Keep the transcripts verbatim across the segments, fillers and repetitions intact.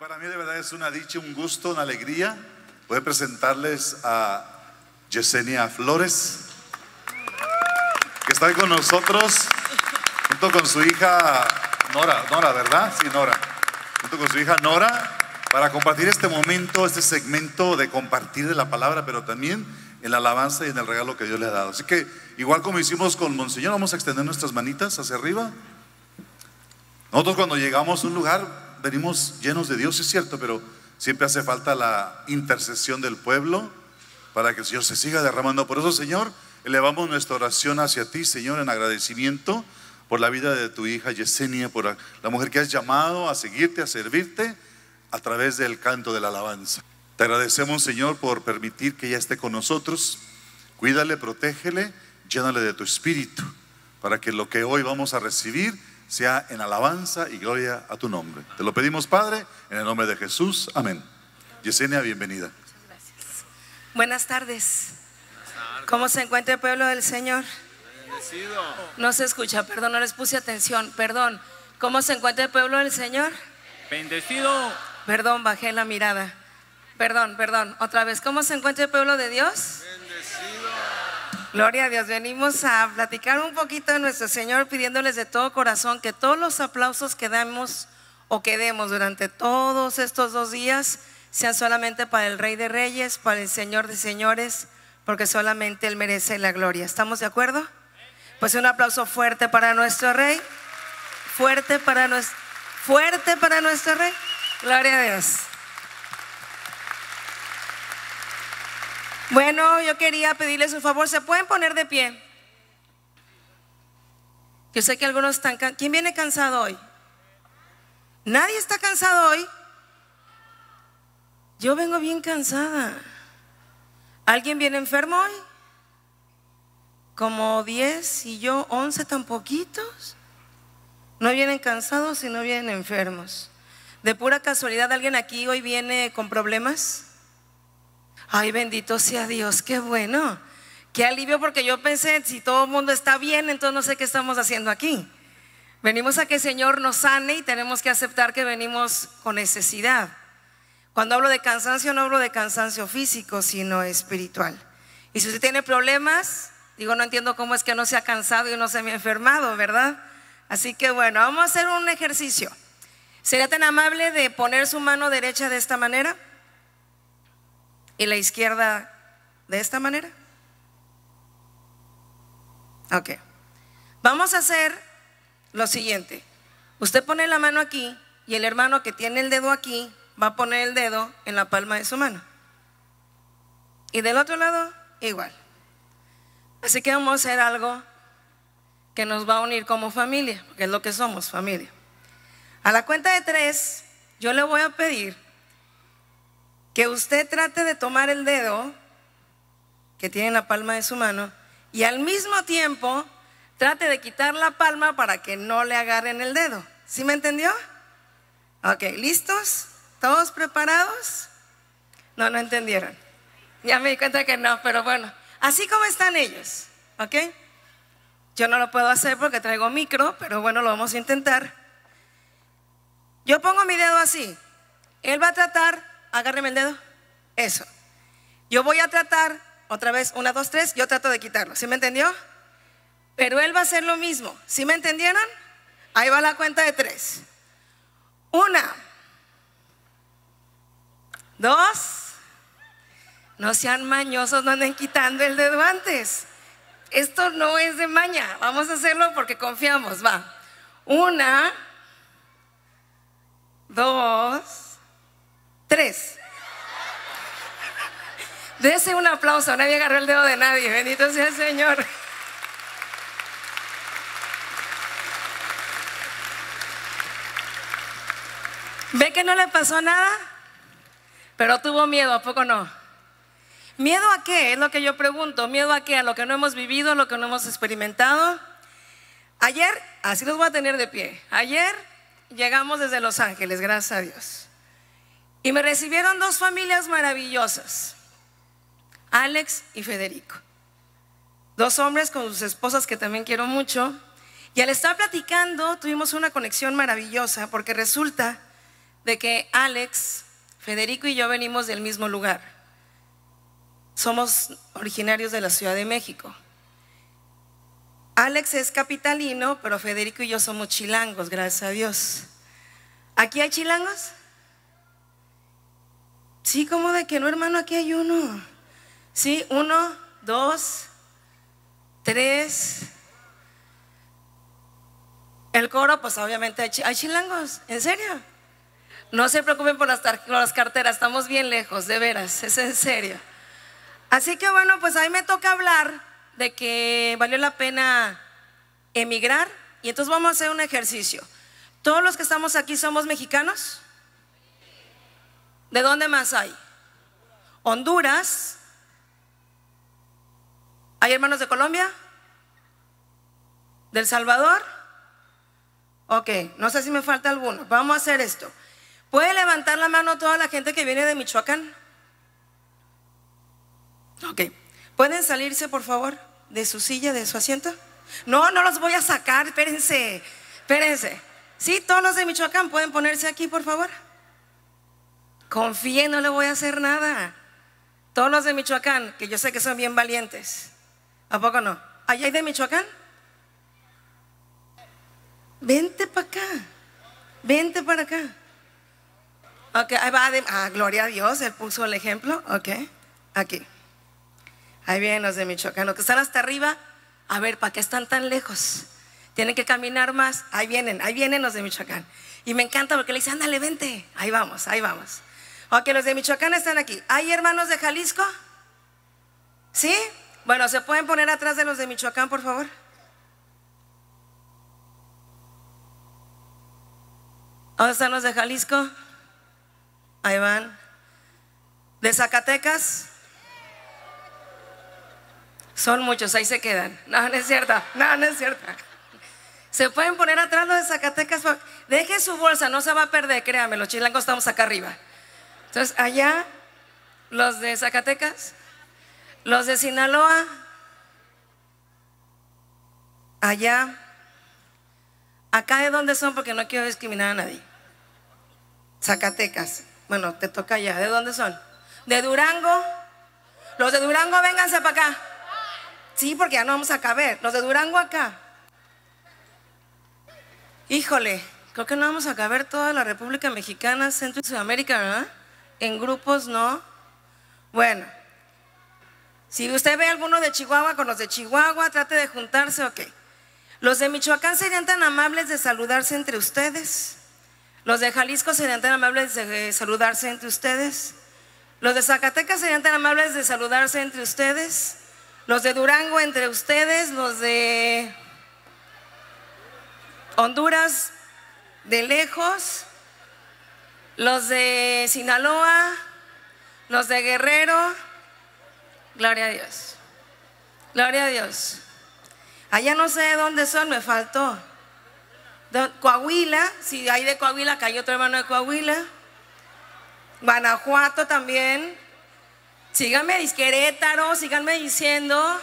Para mí de verdad es una dicha, un gusto, una alegría poder presentarles a Yesenia Flores, que está ahí con nosotros, junto con su hija Nora, Nora, ¿verdad? Sí, Nora, junto con su hija Nora, para compartir este momento, este segmento de compartir de la palabra, pero también en la alabanza y en el regalo que Dios le ha dado. Así que, igual como hicimos con Monseñor, vamos a extender nuestras manitas hacia arriba. Nosotros cuando llegamos a un lugar venimos llenos de Dios, es cierto, pero siempre hace falta la intercesión del pueblo para que el Señor se siga derramando. Por eso, Señor, elevamos nuestra oración hacia ti, Señor, en agradecimiento por la vida de tu hija Yesenia, por la mujer que has llamado a seguirte, a servirte a través del canto de la alabanza. Te agradecemos, Señor, por permitir que ella esté con nosotros. Cuídale, protégele, llénale de tu espíritu, para que lo que hoy vamos a recibir sea en alabanza y gloria a tu nombre. Te lo pedimos, Padre, en el nombre de Jesús, amén. Yesenia, bienvenida. Muchas gracias. Buenas tardes. ¿Cómo se encuentra el pueblo del Señor? Bendecido. No se escucha, perdón, no les puse atención, perdón. ¿Cómo se encuentra el pueblo del Señor? Bendecido. Perdón, bajé la mirada. Perdón, perdón, otra vez. ¿Cómo se encuentra el pueblo de Dios? Bendecido. Gloria a Dios. Venimos a platicar un poquito de nuestro Señor, pidiéndoles de todo corazón que todos los aplausos que damos o que demos durante todos estos dos días sean solamente para el Rey de Reyes, para el Señor de Señores, porque solamente Él merece la gloria. ¿Estamos de acuerdo? Pues un aplauso fuerte para nuestro Rey, fuerte para nuestro, fuerte para nuestro Rey. Gloria a Dios. Bueno, yo quería pedirles un favor, ¿se pueden poner de pie? Yo sé que algunos están cansados. ¿Quién viene cansado hoy? ¿Nadie está cansado hoy? Yo vengo bien cansada. ¿Alguien viene enfermo hoy? Como diez y yo once, tan poquitos. No vienen cansados y no vienen enfermos. De pura casualidad, ¿alguien aquí hoy viene con problemas? Ay, bendito sea Dios, qué bueno, qué alivio, porque yo pensé, si todo el mundo está bien, entonces no sé qué estamos haciendo aquí. Venimos a que el Señor nos sane y tenemos que aceptar que venimos con necesidad. Cuando hablo de cansancio, no hablo de cansancio físico, sino espiritual. Y si usted tiene problemas, digo, no entiendo cómo es que no se ha cansado y no se me ha enfermado, ¿verdad? Así que bueno, vamos a hacer un ejercicio. ¿Sería tan amable de poner su mano derecha de esta manera y la izquierda de esta manera? Ok. Vamos a hacer lo siguiente. Usted pone la mano aquí y el hermano que tiene el dedo aquí va a poner el dedo en la palma de su mano. Y del otro lado, igual. Así que vamos a hacer algo que nos va a unir como familia, porque es lo que somos, familia. A la cuenta de tres, yo le voy a pedir que usted trate de tomar el dedo que tiene en la palma de su mano y al mismo tiempo trate de quitar la palma para que no le agarren el dedo. ¿Sí me entendió? Ok, ¿listos? ¿Todos preparados? No, no entendieron. Ya me di cuenta que no, pero bueno, así como están ellos, ¿ok? Yo no lo puedo hacer porque traigo micro, pero bueno, lo vamos a intentar. Yo pongo mi dedo así. Él va a tratar. Agárreme el dedo. Eso. Yo voy a tratar, otra vez, una, dos, tres, yo trato de quitarlo. ¿Sí me entendió? Pero él va a hacer lo mismo. ¿Sí me entendieron? Ahí va la cuenta de tres. Una. Dos. No sean mañosos, no anden quitando el dedo antes. Esto no es de maña. Vamos a hacerlo porque confiamos. Va. Una. Dos. Tres. Dese un aplauso, nadie agarró el dedo de nadie, bendito sea el Señor. ¿Ve que no le pasó nada? Pero tuvo miedo, ¿a poco no? ¿Miedo a qué? Es lo que yo pregunto. ¿Miedo a qué? ¿A lo que no hemos vivido, a lo que no hemos experimentado? Ayer, así los voy a tener de pie. Ayer llegamos desde Los Ángeles, gracias a Dios. Y me recibieron dos familias maravillosas, Alex y Federico. Dos hombres con sus esposas que también quiero mucho. Y al estar platicando tuvimos una conexión maravillosa, porque resulta de que Alex, Federico y yo venimos del mismo lugar. Somos originarios de la Ciudad de México. Alex es capitalino, pero Federico y yo somos chilangos, gracias a Dios. ¿Aquí hay chilangos? Sí, ¿cómo de que no, hermano? Aquí hay uno. Sí, uno, dos, tres. El coro, pues obviamente hay, hay chilangos, ¿en serio? No se preocupen por las, por las carteras, estamos bien lejos, de veras, es en serio. Así que bueno, pues ahí me toca hablar de que valió la pena emigrar, y entonces vamos a hacer un ejercicio. ¿Todos los que estamos aquí somos mexicanos? ¿De dónde más hay? Honduras. ¿Hay hermanos de Colombia? ¿Del Salvador? Ok, no sé si me falta alguno. Vamos a hacer esto. ¿Puede levantar la mano toda la gente que viene de Michoacán? Ok. ¿Pueden salirse, por favor, de su silla, de su asiento? No, no los voy a sacar, espérense, espérense. Sí, todos los de Michoacán pueden ponerse aquí, por favor. Confíen, no le voy a hacer nada. Todos los de Michoacán, que yo sé que son bien valientes. ¿A poco no? ¿Allá hay de Michoacán? Vente para acá, vente para acá. Ok, ahí va, de, ah, gloria a Dios, él puso el ejemplo. Ok, aquí. Ahí vienen los de Michoacán, los que están hasta arriba. A ver, ¿para qué están tan lejos? Tienen que caminar más. Ahí vienen, ahí vienen los de Michoacán. Y me encanta porque le dice, ándale, vente. Ahí vamos, ahí vamos. Ok, los de Michoacán están aquí. ¿Hay hermanos de Jalisco? ¿Sí? Bueno, ¿se pueden poner atrás de los de Michoacán, por favor? ¿Dónde están los de Jalisco? Ahí van. ¿De Zacatecas? Son muchos, ahí se quedan. No, no es cierto, no, no es cierto. ¿Se pueden poner atrás los de Zacatecas? Deje su bolsa, no se va a perder, créanme, los chilangos estamos acá arriba. Entonces, allá, los de Zacatecas, los de Sinaloa, allá, acá de dónde son, porque no quiero discriminar a nadie. Zacatecas, bueno, te toca allá, ¿de dónde son? ¿De Durango? Los de Durango, vénganse para acá. Sí, porque ya no vamos a caber. Los de Durango acá. Híjole, creo que no vamos a caber toda la República Mexicana, Centro y Sudamérica, ¿verdad? En grupos no. Bueno, si usted ve alguno de Chihuahua con los de Chihuahua, trate de juntarse, ok. Los de Michoacán serían tan amables de saludarse entre ustedes. Los de Jalisco serían tan amables de saludarse entre ustedes. Los de Zacatecas serían tan amables de saludarse entre ustedes. Los de Durango entre ustedes. Los de Honduras de lejos. Los de Sinaloa. Los de Guerrero. Gloria a Dios. Gloria a Dios. Allá no sé de dónde son, me faltó. De Coahuila, si hay de Coahuila, acá hay otro hermano de Coahuila. Guanajuato también. Síganme, Querétaro, síganme diciendo.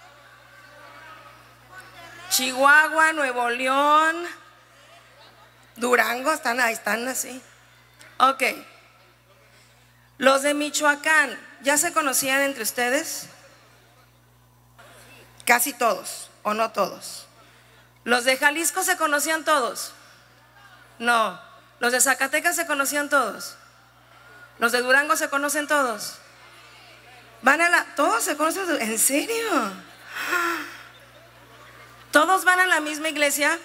Chihuahua, Nuevo León, Durango, están ahí, están así. Ok. Los de Michoacán, ¿ya se conocían entre ustedes? Casi todos, o no todos. ¿Los de Jalisco se conocían todos? No. ¿Los de Zacatecas se conocían todos? ¿Los de Durango se conocen todos? ¿Van a la, todos se conocen? ¿En serio? ¿Todos van a la misma iglesia?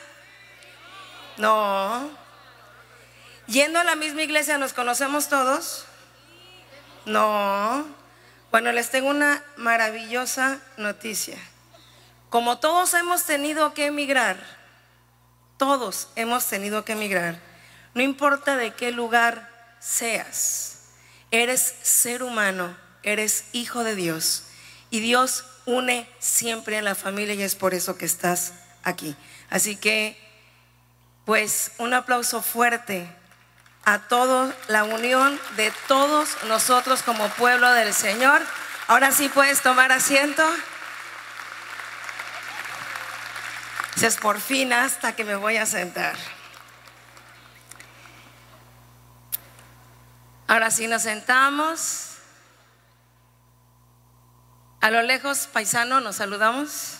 No. ¿Yendo a la misma iglesia nos conocemos todos? No. Bueno, les tengo una maravillosa noticia. Como todos hemos tenido que emigrar, todos hemos tenido que emigrar, no importa de qué lugar seas, eres ser humano, eres hijo de Dios, y Dios une siempre a la familia, y es por eso que estás aquí. Así que, pues, un aplauso fuerte a toda la unión de todos nosotros como pueblo del Señor. Ahora sí puedes tomar asiento. Es por fin hasta que me voy a sentar. Ahora sí nos sentamos. A lo lejos, paisano, nos saludamos.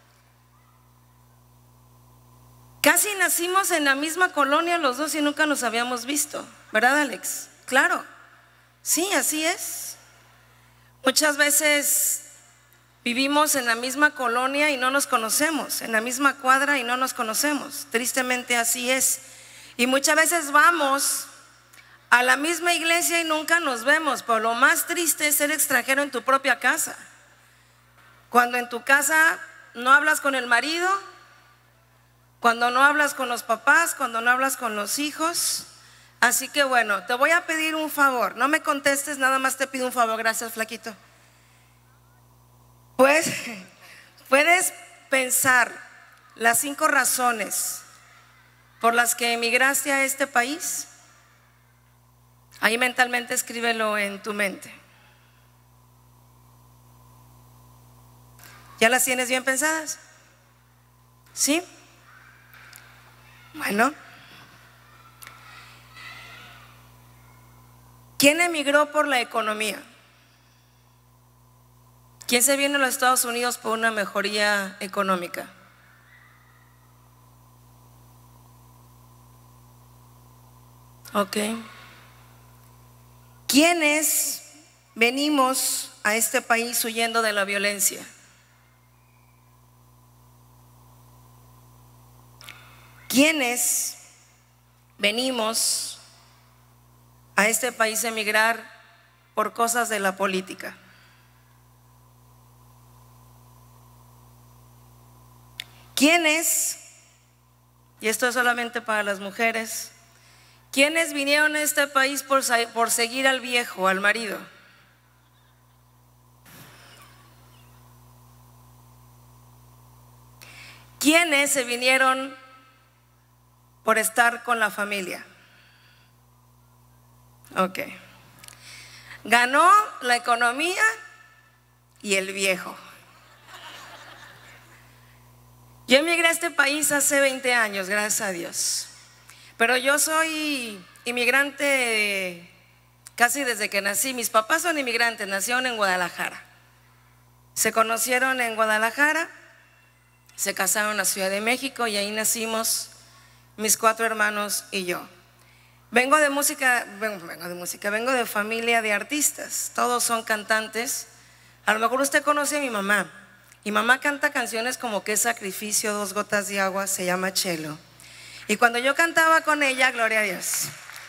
Casi nacimos en la misma colonia los dos y nunca nos habíamos visto, ¿verdad, Alex? Claro, sí, así es. Muchas veces vivimos en la misma colonia y no nos conocemos, en la misma cuadra y no nos conocemos. Tristemente así es. Y muchas veces vamos a la misma iglesia y nunca nos vemos, pero lo más triste es ser extranjero en tu propia casa. Cuando en tu casa no hablas con el marido, cuando no hablas con los papás, cuando no hablas con los hijos. Así que bueno, te voy a pedir un favor, no me contestes, nada más te pido un favor. Gracias, flaquito. Pues puedes pensar las cinco razones por las que emigraste a este país. Ahí mentalmente escríbelo en tu mente. ¿Ya las tienes bien pensadas? ¿Sí? Bueno. ¿Quién emigró por la economía? ¿Quién se vino a los Estados Unidos por una mejoría económica? Ok. ¿Quiénes venimos a este país huyendo de la violencia? ¿Quiénes venimos a este país a emigrar por cosas de la política? ¿Quiénes, y esto es solamente para las mujeres, quiénes vinieron a este país por, por seguir al viejo, al marido? ¿Quiénes se vinieron por estar con la familia? Ok. Ganó la economía y el viejo. Yo emigré a este país hace veinte años, gracias a Dios. Pero yo soy inmigrante casi desde que nací. Mis papás son inmigrantes, nacieron en Guadalajara. Se conocieron en Guadalajara, se casaron en la Ciudad de México y ahí nacimos mis cuatro hermanos y yo. Vengo de música, vengo, vengo de música, vengo de familia de artistas, todos son cantantes. A lo mejor usted conoce a mi mamá. Mi mamá canta canciones como Qué sacrificio, Dos gotas de agua, se llama Chelo. Y cuando yo cantaba con ella, gloria a Dios.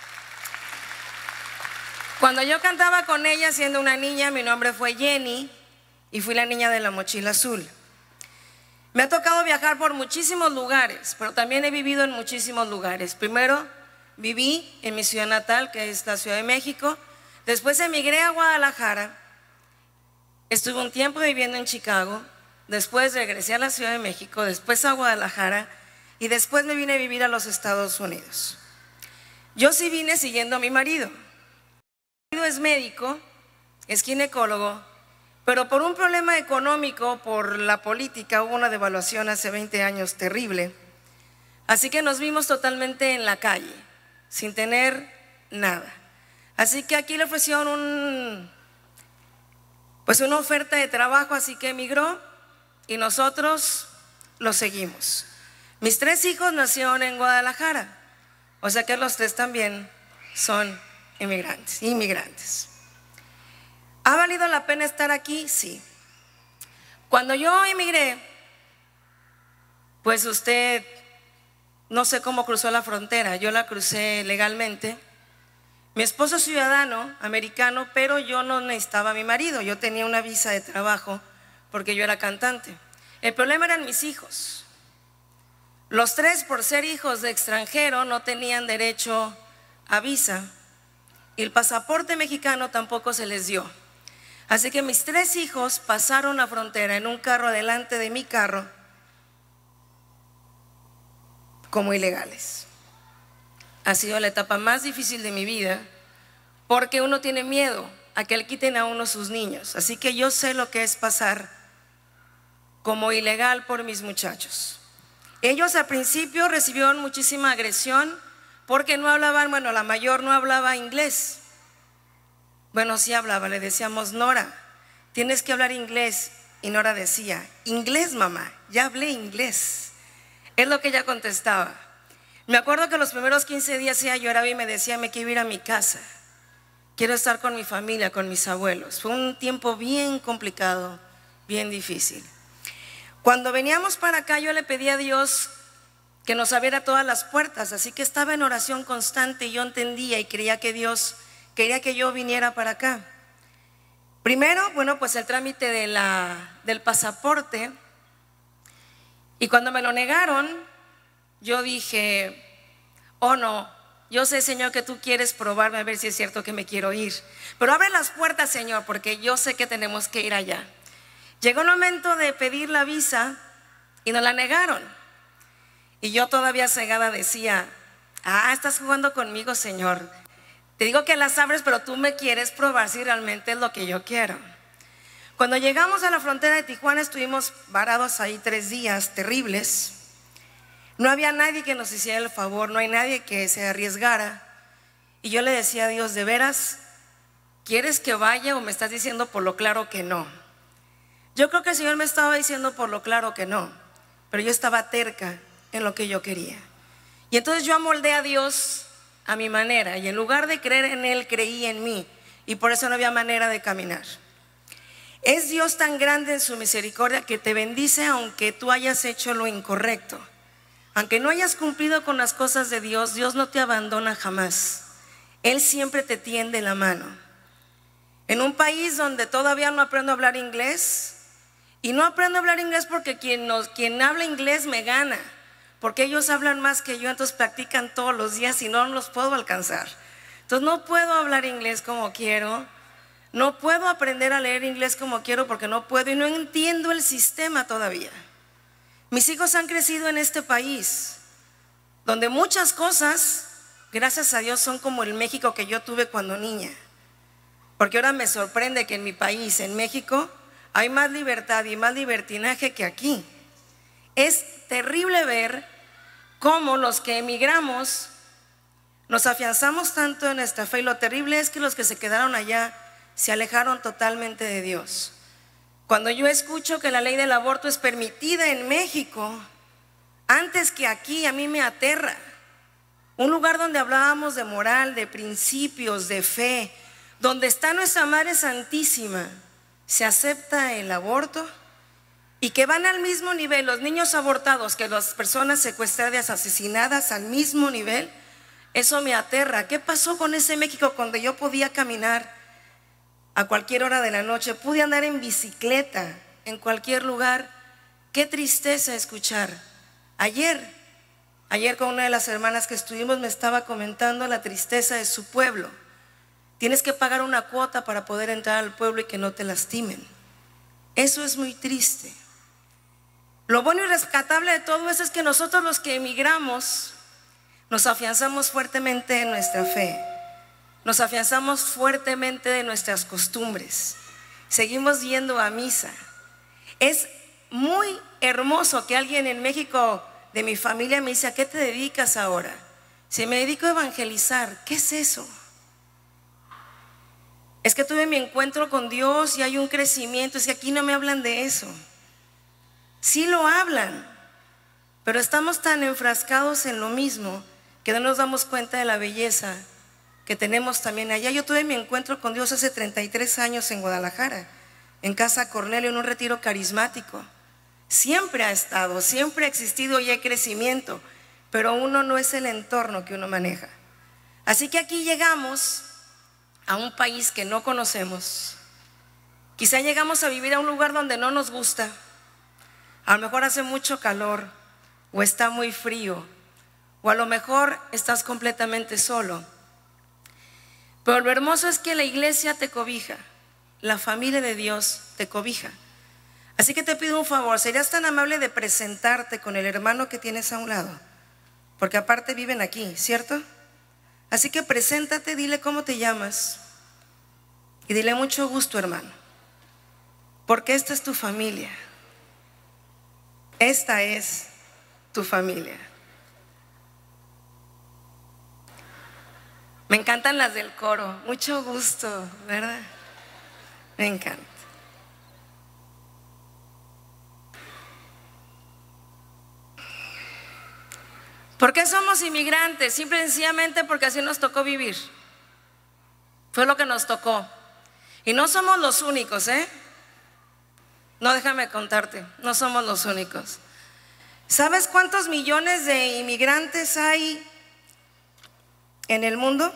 Cuando yo cantaba con ella siendo una niña, mi nombre fue Jenny y fui la niña de la mochila azul. Me ha tocado viajar por muchísimos lugares, pero también he vivido en muchísimos lugares. Primero viví en mi ciudad natal, que es la Ciudad de México. Después emigré a Guadalajara. Estuve un tiempo viviendo en Chicago. Después regresé a la Ciudad de México, después a Guadalajara y después me vine a vivir a los Estados Unidos. Yo sí vine siguiendo a mi marido. Mi marido es médico, es ginecólogo, pero por un problema económico, por la política, hubo una devaluación hace veinte años terrible. Así que nos vimos totalmente en la calle, sin tener nada. Así que aquí le ofrecieron un, pues una oferta de trabajo, así que emigró. Y nosotros lo seguimos. Mis tres hijos nacieron en Guadalajara, o sea que los tres también son inmigrantes, inmigrantes. ¿Ha valido la pena estar aquí? Sí. Cuando yo emigré, pues usted, no sé cómo cruzó la frontera, yo la crucé legalmente. Mi esposo es ciudadano americano, pero yo no necesitaba a mi marido, yo tenía una visa de trabajo porque yo era cantante. El problema eran mis hijos. Los tres, por ser hijos de extranjero, no tenían derecho a visa y el pasaporte mexicano tampoco se les dio. Así que mis tres hijos pasaron la frontera en un carro delante de mi carro como ilegales. Ha sido la etapa más difícil de mi vida porque uno tiene miedo a que le quiten a uno sus niños. Así que yo sé lo que es pasar como ilegal por mis muchachos. Ellos al principio recibieron muchísima agresión porque no hablaban, bueno, la mayor no hablaba inglés. Bueno, sí hablaba, le decíamos, Nora, tienes que hablar inglés. Y Nora decía, inglés, mamá, ya hablé inglés. Es lo que ella contestaba. Me acuerdo que los primeros quince días ella lloraba y me decía, me quiero ir a mi casa. Quiero estar con mi familia, con mis abuelos. Fue un tiempo bien complicado, bien difícil. Cuando veníamos para acá, yo le pedí a Dios que nos abriera todas las puertas, así que estaba en oración constante y yo entendía y creía que Dios quería que yo viniera para acá. Primero, bueno, pues el trámite de la, del pasaporte, y cuando me lo negaron, yo dije, oh no, yo sé, Señor, que tú quieres probarme a ver si es cierto que me quiero ir, pero abre las puertas, Señor, porque yo sé que tenemos que ir allá. Llegó el momento de pedir la visa y nos la negaron. Y yo todavía cegada decía, ah, estás jugando conmigo, Señor. Te digo que las abres, pero tú me quieres probar si realmente es lo que yo quiero. Cuando llegamos a la frontera de Tijuana, estuvimos varados ahí tres días terribles. No había nadie que nos hiciera el favor, no hay nadie que se arriesgara. Y yo le decía a Dios, ¿de veras quieres que vaya o me estás diciendo por lo claro que no? Yo creo que el Señor me estaba diciendo por lo claro que no, pero yo estaba terca en lo que yo quería. Y entonces yo amoldé a Dios a mi manera, y en lugar de creer en Él, creí en mí, y por eso no había manera de caminar. Es Dios tan grande en su misericordia que te bendice aunque tú hayas hecho lo incorrecto. Aunque no hayas cumplido con las cosas de Dios, Dios no te abandona jamás. Él siempre te tiende la mano. En un país donde todavía no aprendo a hablar inglés, y no aprendo a hablar inglés porque quien, nos, quien habla inglés me gana, porque ellos hablan más que yo, entonces practican todos los días y no los puedo alcanzar. Entonces no puedo hablar inglés como quiero, no puedo aprender a leer inglés como quiero porque no puedo y no entiendo el sistema todavía. Mis hijos han crecido en este país, donde muchas cosas, gracias a Dios, son como el México que yo tuve cuando niña. Porque ahora me sorprende que en mi país, en México, hay más libertad y más libertinaje que aquí. Es terrible ver cómo los que emigramos nos afianzamos tanto en nuestra fe, y lo terrible es que los que se quedaron allá se alejaron totalmente de Dios. Cuando yo escucho que la ley del aborto es permitida en México, antes que aquí, a mí me aterra. Un lugar donde hablábamos de moral, de principios, de fe, donde está nuestra Madre Santísima, se acepta el aborto, y que van al mismo nivel los niños abortados que las personas secuestradas, asesinadas, al mismo nivel. Eso me aterra. ¿Qué pasó con ese México cuando yo podía caminar a cualquier hora de la noche, pude andar en bicicleta en cualquier lugar? Qué tristeza escuchar. Ayer, ayer con una de las hermanas que estuvimos me estaba comentando la tristeza de su pueblo. Tienes que pagar una cuota para poder entrar al pueblo y que no te lastimen. Eso es muy triste. Lo bueno y rescatable de todo eso es que nosotros los que emigramos nos afianzamos fuertemente en nuestra fe. Nos afianzamos fuertemente de nuestras costumbres. Seguimos yendo a misa. Es muy hermoso que alguien en México de mi familia me dice, ¿a qué te dedicas ahora? Si me dedico a evangelizar, ¿qué es eso? Es que tuve mi encuentro con Dios y hay un crecimiento. Es que aquí no me hablan de eso. Sí lo hablan, pero estamos tan enfrascados en lo mismo que no nos damos cuenta de la belleza que tenemos también allá. Yo tuve mi encuentro con Dios hace treinta y tres años en Guadalajara, en Casa Cornelio, en un retiro carismático. Siempre ha estado, siempre ha existido y hay crecimiento, pero uno no es el entorno que uno maneja. Así que aquí llegamos a un país que no conocemos. Quizá llegamos a vivir a un lugar donde no nos gusta. A lo mejor hace mucho calor o está muy frío, o a lo mejor estás completamente solo. Pero lo hermoso es que la iglesia te cobija, la familia de Dios te cobija. Así que te pido un favor, ¿serías tan amable de presentarte con el hermano que tienes a un lado? Porque aparte viven aquí, ¿cierto? Así que preséntate, dile cómo te llamas y dile mucho gusto, hermano, porque esta es tu familia. Esta es tu familia. Me encantan las del coro, mucho gusto, ¿verdad? Me encanta. ¿Por qué somos inmigrantes? Simple y sencillamente porque así nos tocó vivir. Fue lo que nos tocó. Y no somos los únicos, ¿eh? No, déjame contarte, no somos los únicos. ¿Sabes cuántos millones de inmigrantes hay en el mundo?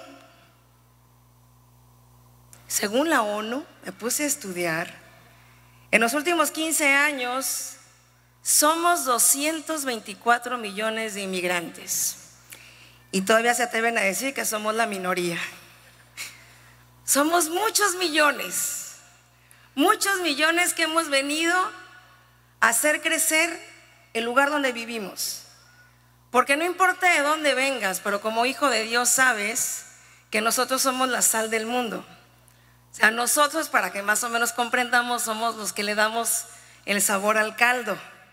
Según la ONU, me puse a estudiar, en los últimos quince años somos doscientos veinticuatro millones de inmigrantes. Y todavía se atreven a decir que somos la minoría. Somos muchos millones, muchos millones que hemos venido a hacer crecer el lugar donde vivimos. Porque no importa de dónde vengas, pero como hijo de Dios sabes que nosotros somos la sal del mundo. O sea, nosotros, para que más o menos comprendamos, somos los que le damos el sabor al caldo.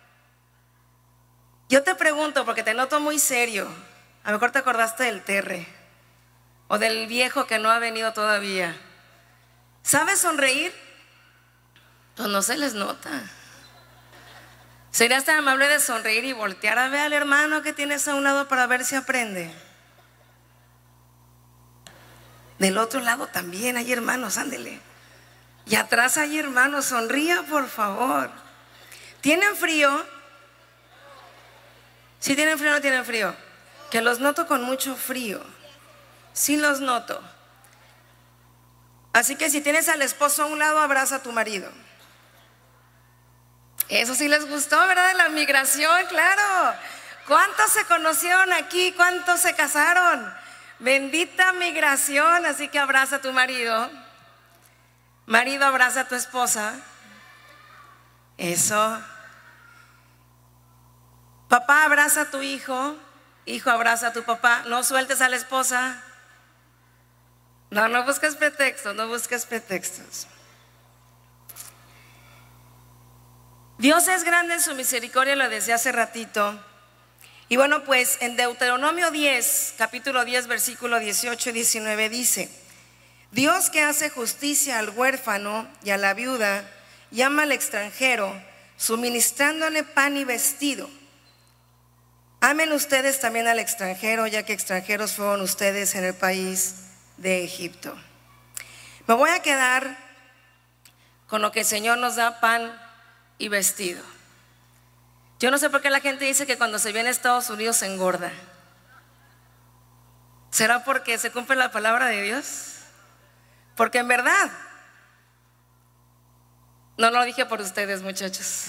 Yo te pregunto, porque te noto muy serio, a lo mejor te acordaste del Terre o del viejo que no ha venido todavía. ¿Sabes sonreír? Pues no se les nota. ¿Serías tan amable de sonreír y voltear a ver al hermano que tienes a un lado para ver si aprende? Del otro lado también hay hermanos, ándele. Y atrás hay hermanos, sonría por favor. ¿Tienen frío? ¿Sí tienen frío o no tienen frío? Que los noto con mucho frío. Sí los noto. Así que si tienes al esposo a un lado, abraza a tu marido. Eso sí les gustó, ¿verdad? De la migración, claro. ¿Cuántos se conocieron aquí? ¿Cuántos se casaron? Bendita migración, así que abraza a tu marido. Marido, abraza a tu esposa. Eso. Papá, abraza a tu hijo. Hijo, abraza a tu papá. No sueltes a la esposa. No, no busques pretextos, no busques pretextos. Dios es grande en su misericordia, lo decía hace ratito. Y bueno, pues en Deuteronomio diez, capítulo diez, versículo dieciocho y diecinueve dice: Dios que hace justicia al huérfano y a la viuda, llama al extranjero, suministrándole pan y vestido. Amen ustedes también al extranjero, ya que extranjeros fueron ustedes en el país de Egipto. Me voy a quedar con lo que el Señor nos da: pan y vestido. Yo no sé por qué la gente dice que cuando se viene a Estados Unidos se engorda. ¿Será porque se cumple la palabra de Dios? Porque en verdad, no lo dije por ustedes, muchachos,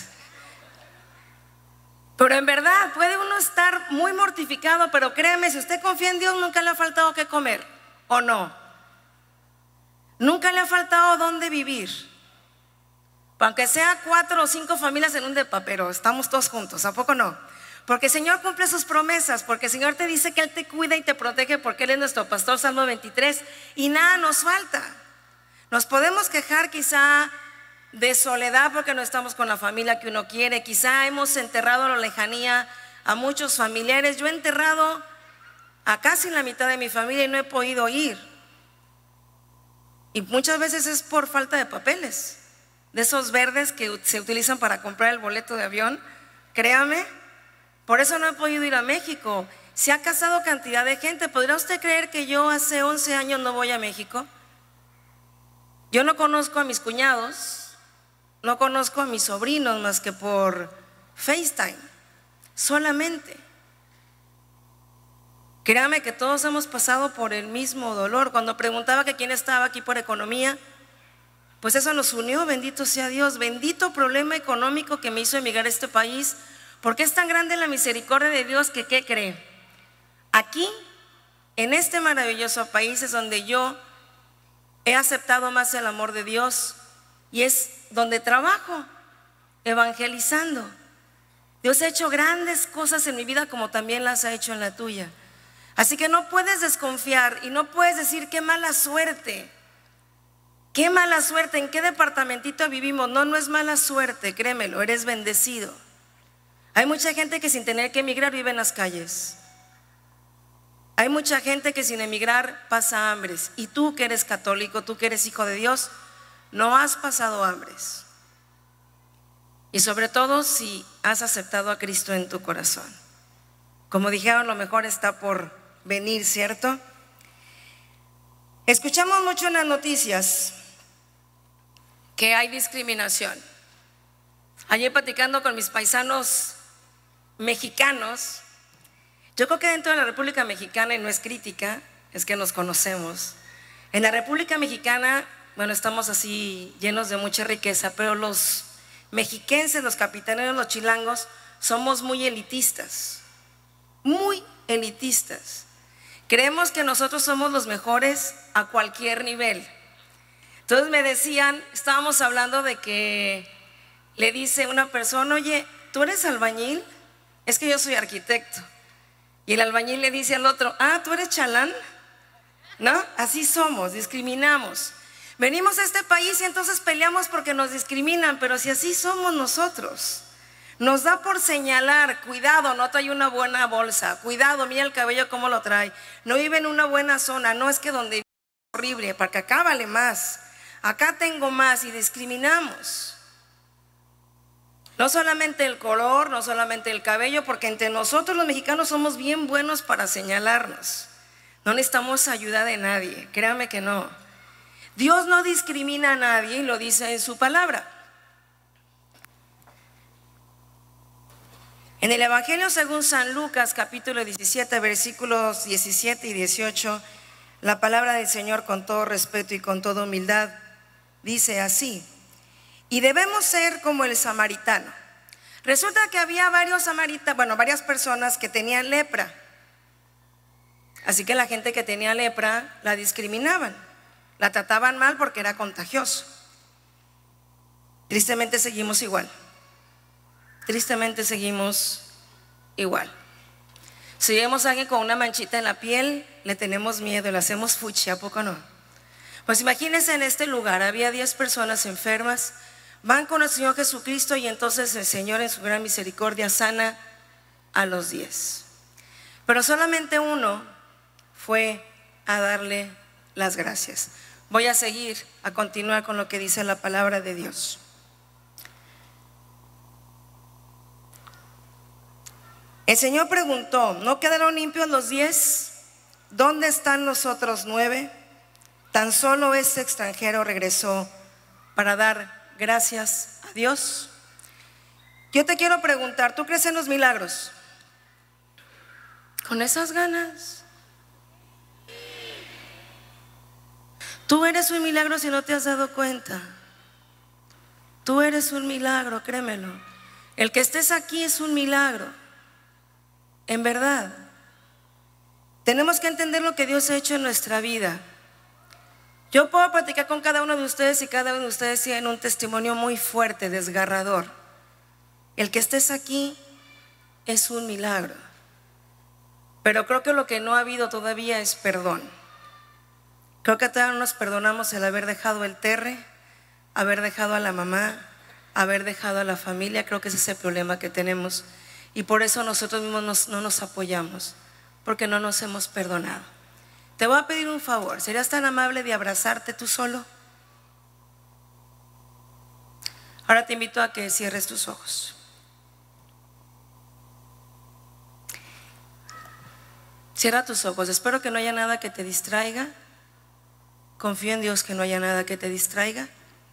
pero en verdad puede uno estar muy mortificado, pero créeme, si usted confía en Dios, nunca le ha faltado qué comer, ¿o no? Nunca le ha faltado dónde vivir. Aunque sea cuatro o cinco familias en un depa, pero estamos todos juntos, ¿a poco no? Porque el Señor cumple sus promesas, porque el Señor te dice que Él te cuida y te protege, porque Él es nuestro pastor, Salmo veintitrés, y nada nos falta. Nos podemos quejar quizá de soledad porque no estamos con la familia que uno quiere, quizá hemos enterrado a la lejanía a muchos familiares. Yo he enterrado a casi la mitad de mi familia y no he podido ir. Y muchas veces es por falta de papeles, de esos verdes que se utilizan para comprar el boleto de avión. Créame, por eso no he podido ir a México. Se ha casado cantidad de gente. ¿Podría usted creer que yo hace once años no voy a México? Yo no conozco a mis cuñados, no conozco a mis sobrinos más que por FaceTime, solamente. Créame que todos hemos pasado por el mismo dolor. Cuando preguntaba que quién estaba aquí por economía, pues eso nos unió, bendito sea Dios. Bendito problema económico que me hizo emigrar a este país, porque es tan grande la misericordia de Dios que, ¿qué cree? Aquí, en este maravilloso país, es donde yo he aceptado más el amor de Dios y es donde trabajo, evangelizando. Dios ha hecho grandes cosas en mi vida, como también las ha hecho en la tuya. Así que no puedes desconfiar y no puedes decir qué mala suerte. Qué mala suerte, ¿en qué departamentito vivimos? No, no es mala suerte, créemelo, eres bendecido. Hay mucha gente que sin tener que emigrar vive en las calles. Hay mucha gente que sin emigrar pasa hambres. Y tú que eres católico, tú que eres hijo de Dios, no has pasado hambres. Y sobre todo si has aceptado a Cristo en tu corazón. Como dijeron, lo mejor está por venir, ¿cierto? Escuchamos mucho en las noticias que hay discriminación. Ayer platicando con mis paisanos mexicanos, yo creo que dentro de la República Mexicana, y no es crítica, es que nos conocemos. En la República Mexicana, bueno, estamos así llenos de mucha riqueza, pero los mexiquenses, los capitaneros, los chilangos, somos muy elitistas, muy elitistas. Creemos que nosotros somos los mejores a cualquier nivel. Entonces me decían, estábamos hablando de que le dice una persona, oye, ¿tú eres albañil? Es que yo soy arquitecto. Y el albañil le dice al otro, ah, ¿tú eres chalán? ¿No? Así somos, discriminamos. Venimos a este país y entonces peleamos porque nos discriminan, pero si así somos nosotros. Nos da por señalar, cuidado, no trae una buena bolsa, cuidado, mira el cabello cómo lo trae, no vive en una buena zona, no es que donde vive es horrible, porque acá vale más, acá tengo más y discriminamos. No solamente el color, no solamente el cabello, porque entre nosotros los mexicanos somos bien buenos para señalarnos. No necesitamos ayuda de nadie, créanme que no. Dios no discrimina a nadie y lo dice en su palabra. En el Evangelio según San Lucas, capítulo diecisiete, versículos diecisiete y dieciocho, la palabra del Señor, con todo respeto y con toda humildad, dice así: y debemos ser como el samaritano. Resulta que había varios samaritanos, bueno, varias personas que tenían lepra. Así que la gente que tenía lepra la discriminaban, la trataban mal porque era contagioso. Tristemente seguimos igual. Tristemente seguimos igual. Si vemos a alguien con una manchita en la piel, le tenemos miedo, le hacemos fuchi, ¿a poco no? Pues imagínense, en este lugar había diez personas enfermas, van con el Señor Jesucristo y entonces el Señor en su gran misericordia sana a los diez. Pero solamente uno fue a darle las gracias. Voy a seguir, a continuar con lo que dice la palabra de Dios. El Señor preguntó, ¿no quedaron limpios los diez? ¿Dónde están los otros nueve? Tan solo este extranjero regresó para dar gracias a Dios. Yo te quiero preguntar, ¿tú crees en los milagros? ¿Con esas ganas? Tú eres un milagro si no te has dado cuenta. Tú eres un milagro, créemelo. El que estés aquí es un milagro. En verdad. Tenemos que entender lo que Dios ha hecho en nuestra vida. Yo puedo platicar con cada uno de ustedes y cada uno de ustedes tiene un testimonio muy fuerte, desgarrador. El que estés aquí es un milagro. Pero creo que lo que no ha habido todavía es perdón. Creo que todavía no nos perdonamos el haber dejado el terre, haber dejado a la mamá, haber dejado a la familia. Creo que ese es el problema que tenemos. Y por eso nosotros mismos nos, no nos apoyamos, porque no nos hemos perdonado. Te voy a pedir un favor, ¿serías tan amable de abrazarte tú solo? Ahora te invito a que cierres tus ojos. Cierra tus ojos, espero que no haya nada que te distraiga. Confío en Dios que no haya nada que te distraiga.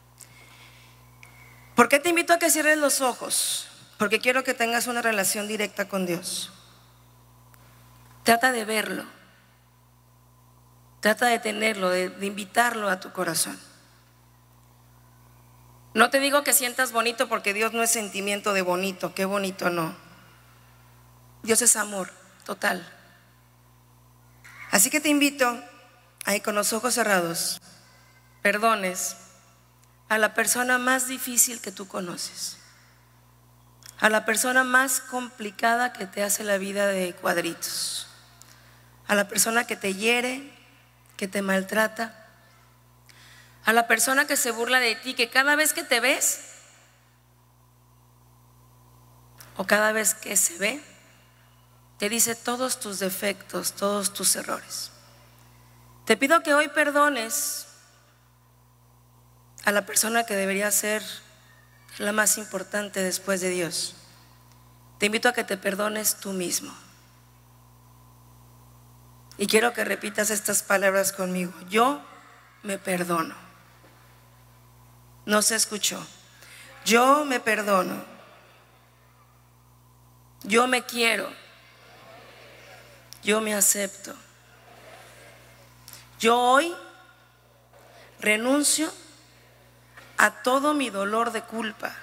¿Por qué te invito a que cierres los ojos? Porque quiero que tengas una relación directa con Dios. Trata de verlo. Trata de tenerlo, de, de invitarlo a tu corazón. No te digo que sientas bonito, porque Dios no es sentimiento de bonito, qué bonito, no. Dios es amor total. Así que te invito, ahí con los ojos cerrados, perdones a la persona más difícil que tú conoces, a la persona más complicada que te hace la vida de cuadritos, a la persona que te hiere, que te maltrata, a la persona que se burla de ti, que cada vez que te ves o cada vez que se ve te dice todos tus defectos, todos tus errores. Te pido que hoy perdones a la persona que debería ser la más importante después de Dios. Te invito a que te perdones tú mismo. Y quiero que repitas estas palabras conmigo. Yo me perdono. No se escuchó. Yo me perdono. Yo me quiero. Yo me acepto. Yo hoy renuncio a todo mi dolor de culpa.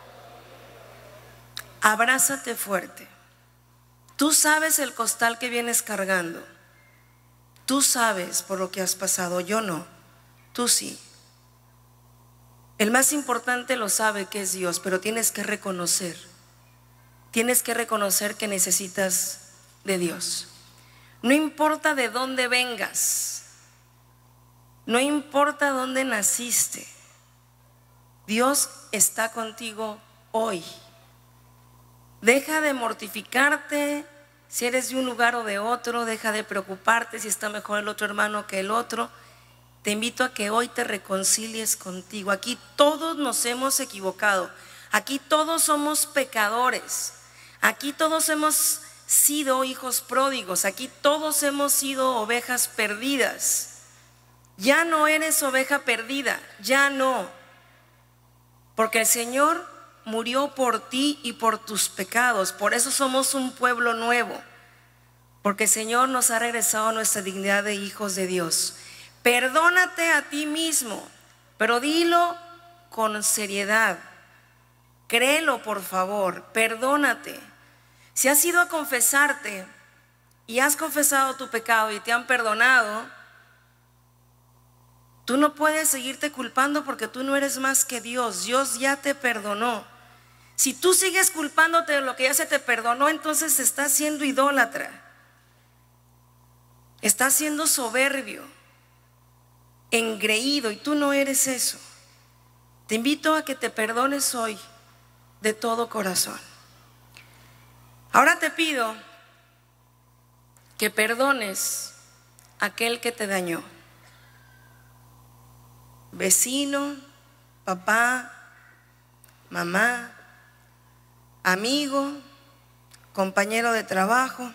Abrázate fuerte. Tú sabes el costal que vienes cargando. Tú sabes por lo que has pasado, yo no. Tú sí. El más importante lo sabe, que es Dios, pero tienes que reconocer. Tienes que reconocer que necesitas de Dios. No importa de dónde vengas. No importa dónde naciste. Dios está contigo hoy. Deja de mortificarte si eres de un lugar o de otro. Deja de preocuparte si está mejor el otro hermano que el otro. Te invito a que hoy te reconcilies contigo. Aquí todos nos hemos equivocado. Aquí todos somos pecadores. Aquí todos hemos sido hijos pródigos. Aquí todos hemos sido ovejas perdidas. Ya no eres oveja perdida, ya no. Porque el Señor murió por ti y por tus pecados. Por eso somos un pueblo nuevo. Porque el Señor nos ha regresado a nuestra dignidad de hijos de Dios. Perdónate a ti mismo, pero dilo con seriedad. Créelo, por favor, perdónate. Si has ido a confesarte y has confesado tu pecado y te han perdonado, tú no puedes seguirte culpando porque tú no eres más que Dios. Dios ya te perdonó. Si tú sigues culpándote de lo que ya se te perdonó, entonces estás siendo idólatra. Estás siendo soberbio, engreído, y tú no eres eso. Te invito a que te perdones hoy de todo corazón. Ahora te pido que perdones a aquel que te dañó. Vecino, papá, mamá, amigo, compañero de trabajo,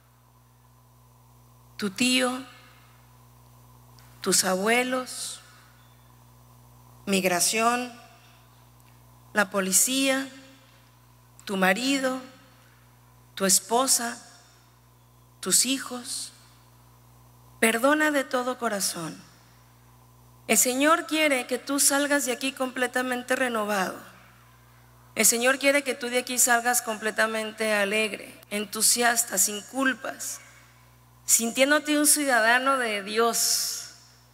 tu tío, tus abuelos, migración, la policía, tu marido, tu esposa, tus hijos. Perdona de todo corazón. El Señor quiere que tú salgas de aquí completamente renovado. El Señor quiere que tú de aquí salgas completamente alegre, entusiasta, sin culpas, sintiéndote un ciudadano de Dios.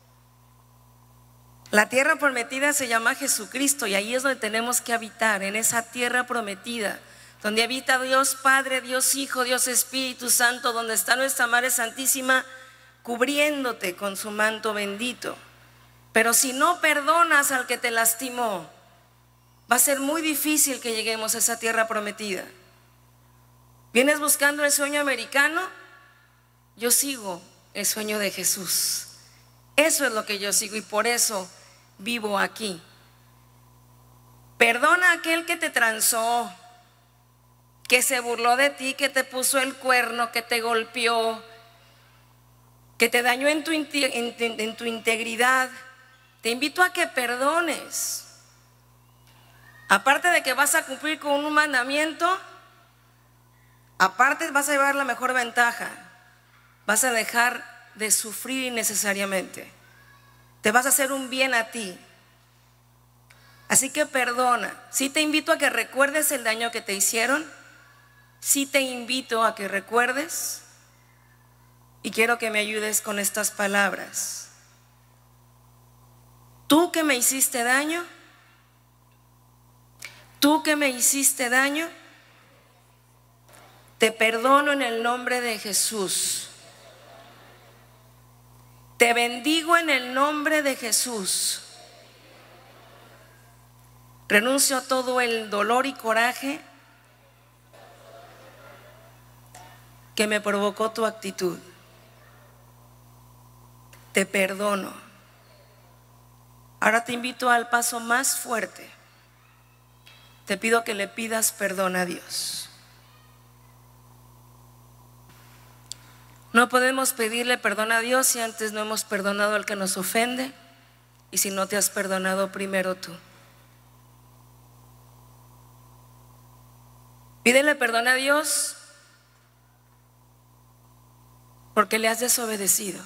La tierra prometida se llama Jesucristo, y ahí es donde tenemos que habitar, en esa tierra prometida, donde habita Dios Padre, Dios Hijo, Dios Espíritu Santo, donde está nuestra Madre Santísima cubriéndote con su manto bendito. Pero si no perdonas al que te lastimó, va a ser muy difícil que lleguemos a esa tierra prometida. ¿Vienes buscando el sueño americano? Yo sigo el sueño de Jesús. Eso es lo que yo sigo y por eso vivo aquí. Perdona a aquel que te transó, que se burló de ti, que te puso el cuerno, que te golpeó, que te dañó en tu, en, en tu integridad. Te invito a que perdones. Aparte de que vas a cumplir con un mandamiento, aparte vas a llevar la mejor ventaja. Vas a dejar de sufrir innecesariamente. Te vas a hacer un bien a ti. Así que perdona. Sí te invito a que recuerdes el daño que te hicieron. Sí te invito a que recuerdes. Y quiero que me ayudes con estas palabras. Tú que me hiciste daño, tú que me hiciste daño, te perdono en el nombre de Jesús. Te bendigo en el nombre de Jesús. Renuncio a todo el dolor y coraje que me provocó tu actitud. Te perdono. Ahora te invito al paso más fuerte. Te pido que le pidas perdón a Dios. No podemos pedirle perdón a Dios si antes no hemos perdonado al que nos ofende y si no te has perdonado primero tú. Pídele perdón a Dios porque le has desobedecido.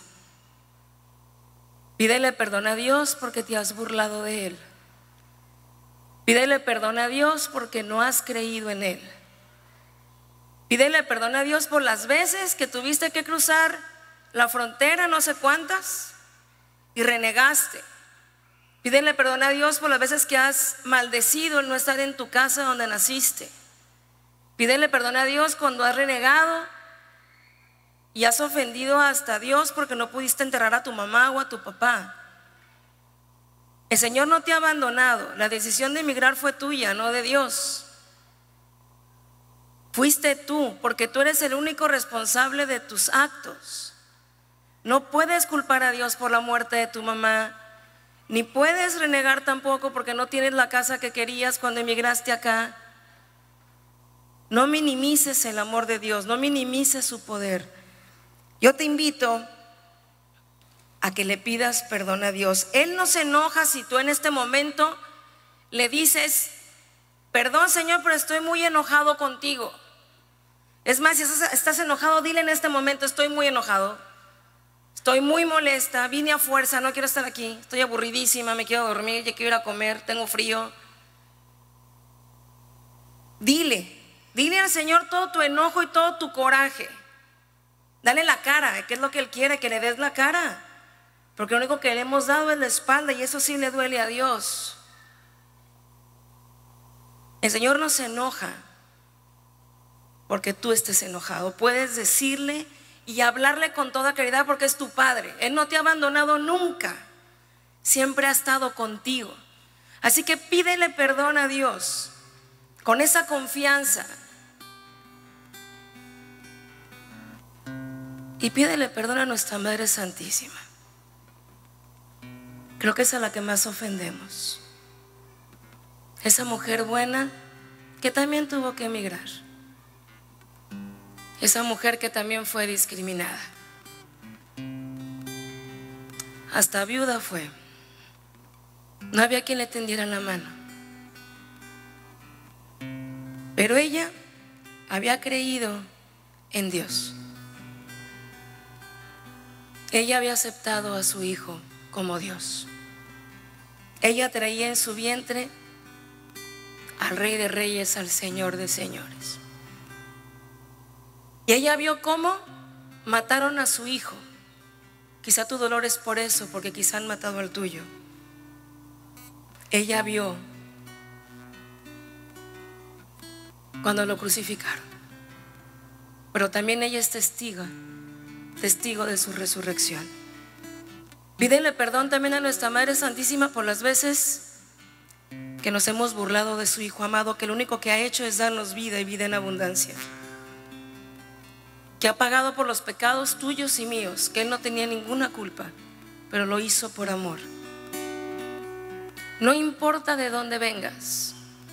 Pídele perdón a Dios porque te has burlado de Él. Pídele perdón a Dios porque no has creído en Él. Pídele perdón a Dios por las veces que tuviste que cruzar la frontera, no sé cuántas, y renegaste. Pídele perdón a Dios por las veces que has maldecido el no estar en tu casa donde naciste. Pídele perdón a Dios cuando has renegado y has ofendido hasta a Dios porque no pudiste enterrar a tu mamá o a tu papá. El Señor no te ha abandonado. La decisión de emigrar fue tuya, no de Dios. Fuiste tú, porque tú eres el único responsable de tus actos. No puedes culpar a Dios por la muerte de tu mamá, ni puedes renegar tampoco porque no tienes la casa que querías cuando emigraste acá. No minimices el amor de Dios, no minimices su poder. Yo te invito a que le pidas perdón a Dios. Él no se enoja si tú en este momento le dices: perdón, Señor, pero estoy muy enojado contigo. Es más, si estás enojado, dile en este momento: estoy muy enojado, estoy muy molesta, vine a fuerza, no quiero estar aquí, estoy aburridísima, me quiero dormir, ya quiero ir a comer, tengo frío. Dile, dile al Señor todo tu enojo y todo tu coraje. Dale la cara, que es lo que Él quiere, que le des la cara. Porque lo único que le hemos dado es la espalda, y eso sí le duele a Dios. El Señor no se enoja porque tú estés enojado. Puedes decirle y hablarle con toda claridad porque es tu Padre. Él no te ha abandonado nunca. Siempre ha estado contigo. Así que pídele perdón a Dios con esa confianza. Y pídele perdón a nuestra Madre Santísima. Creo que es a la que más ofendemos. Esa mujer buena que también tuvo que emigrar. Esa mujer que también fue discriminada. Hasta viuda fue. No había quien le tendiera la mano. Pero ella había creído en Dios. Ella había aceptado a su hijo como Dios. Ella traía en su vientre al Rey de Reyes, al Señor de Señores. Y ella vio cómo mataron a su hijo. Quizá tu dolor es por eso, porque quizá han matado al tuyo. Ella vio cuando lo crucificaron. Pero también ella es testigo, testigo de su resurrección. Pídele perdón también a nuestra Madre Santísima por las veces que nos hemos burlado de su Hijo amado, que lo único que ha hecho es darnos vida y vida en abundancia, que ha pagado por los pecados tuyos y míos, que Él no tenía ninguna culpa, pero lo hizo por amor. No importa de dónde vengas,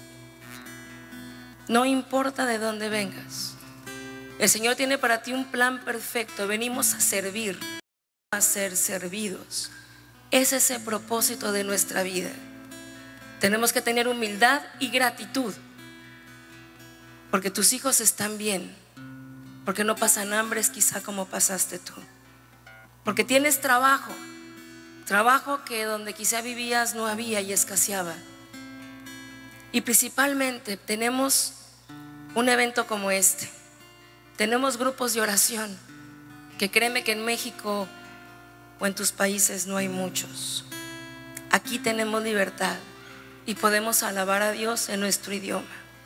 no importa de dónde vengas, el Señor tiene para ti un plan perfecto. Venimos a servir, a ser servidos. Ese es el propósito de nuestra vida. Tenemos que tener humildad y gratitud, porque tus hijos están bien, porque no pasan hambres quizá como pasaste tú, porque tienes trabajo, trabajo que donde quizá vivías no había y escaseaba. Y principalmente tenemos un evento como este, tenemos grupos de oración, que créeme que en México o en tus países no hay muchos. Aquí tenemos libertad y podemos alabar a Dios en nuestro idioma.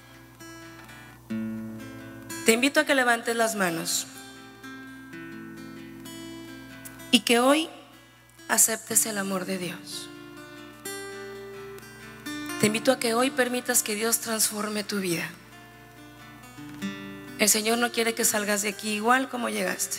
Te invito a que levantes las manos y que hoy aceptes el amor de Dios. Te invito a que hoy permitas que Dios transforme tu vida. El Señor no quiere que salgas de aquí igual como llegaste.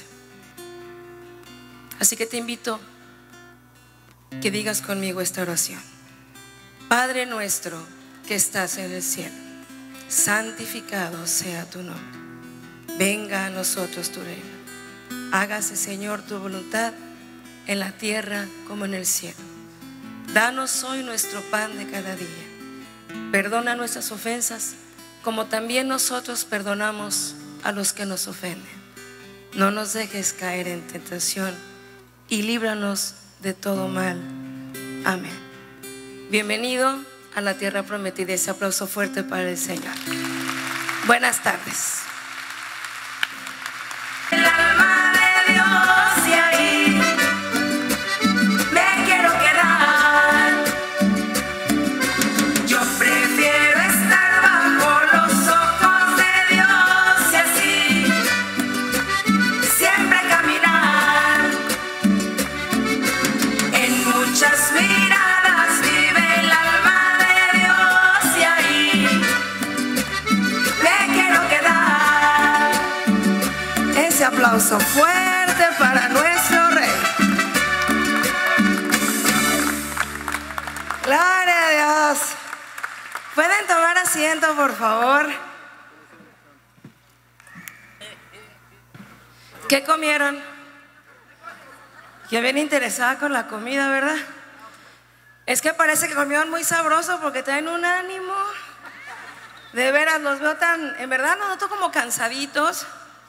Así que te invito que digas conmigo esta oración. Padre nuestro que estás en el cielo, santificado sea tu nombre. Venga a nosotros tu reino. Hágase, Señor, tu voluntad en la tierra como en el cielo. Danos hoy nuestro pan de cada día. Perdona nuestras ofensas, como también nosotros perdonamos a los que nos ofenden. No nos dejes caer en tentación y líbranos de todo mal. Amén. Bienvenido a la tierra prometida. Ese aplauso fuerte para el Señor. Buenas tardes. El alma de Dios y ahí me quiero quedar. Yo prefiero estar bajo los ojos de Dios y así siempre caminar. En muchas miradas vive el alma de Dios y ahí me quiero quedar. Ese aplauso fuerte para nuestro Rey. Gloria a Dios. ¿Pueden tomar asiento, por favor? ¿Qué comieron? Yo bien interesada con la comida, ¿verdad? Es que parece que comieron muy sabroso porque traen un ánimo. De veras, los veo tan, en verdad los noto como cansaditos.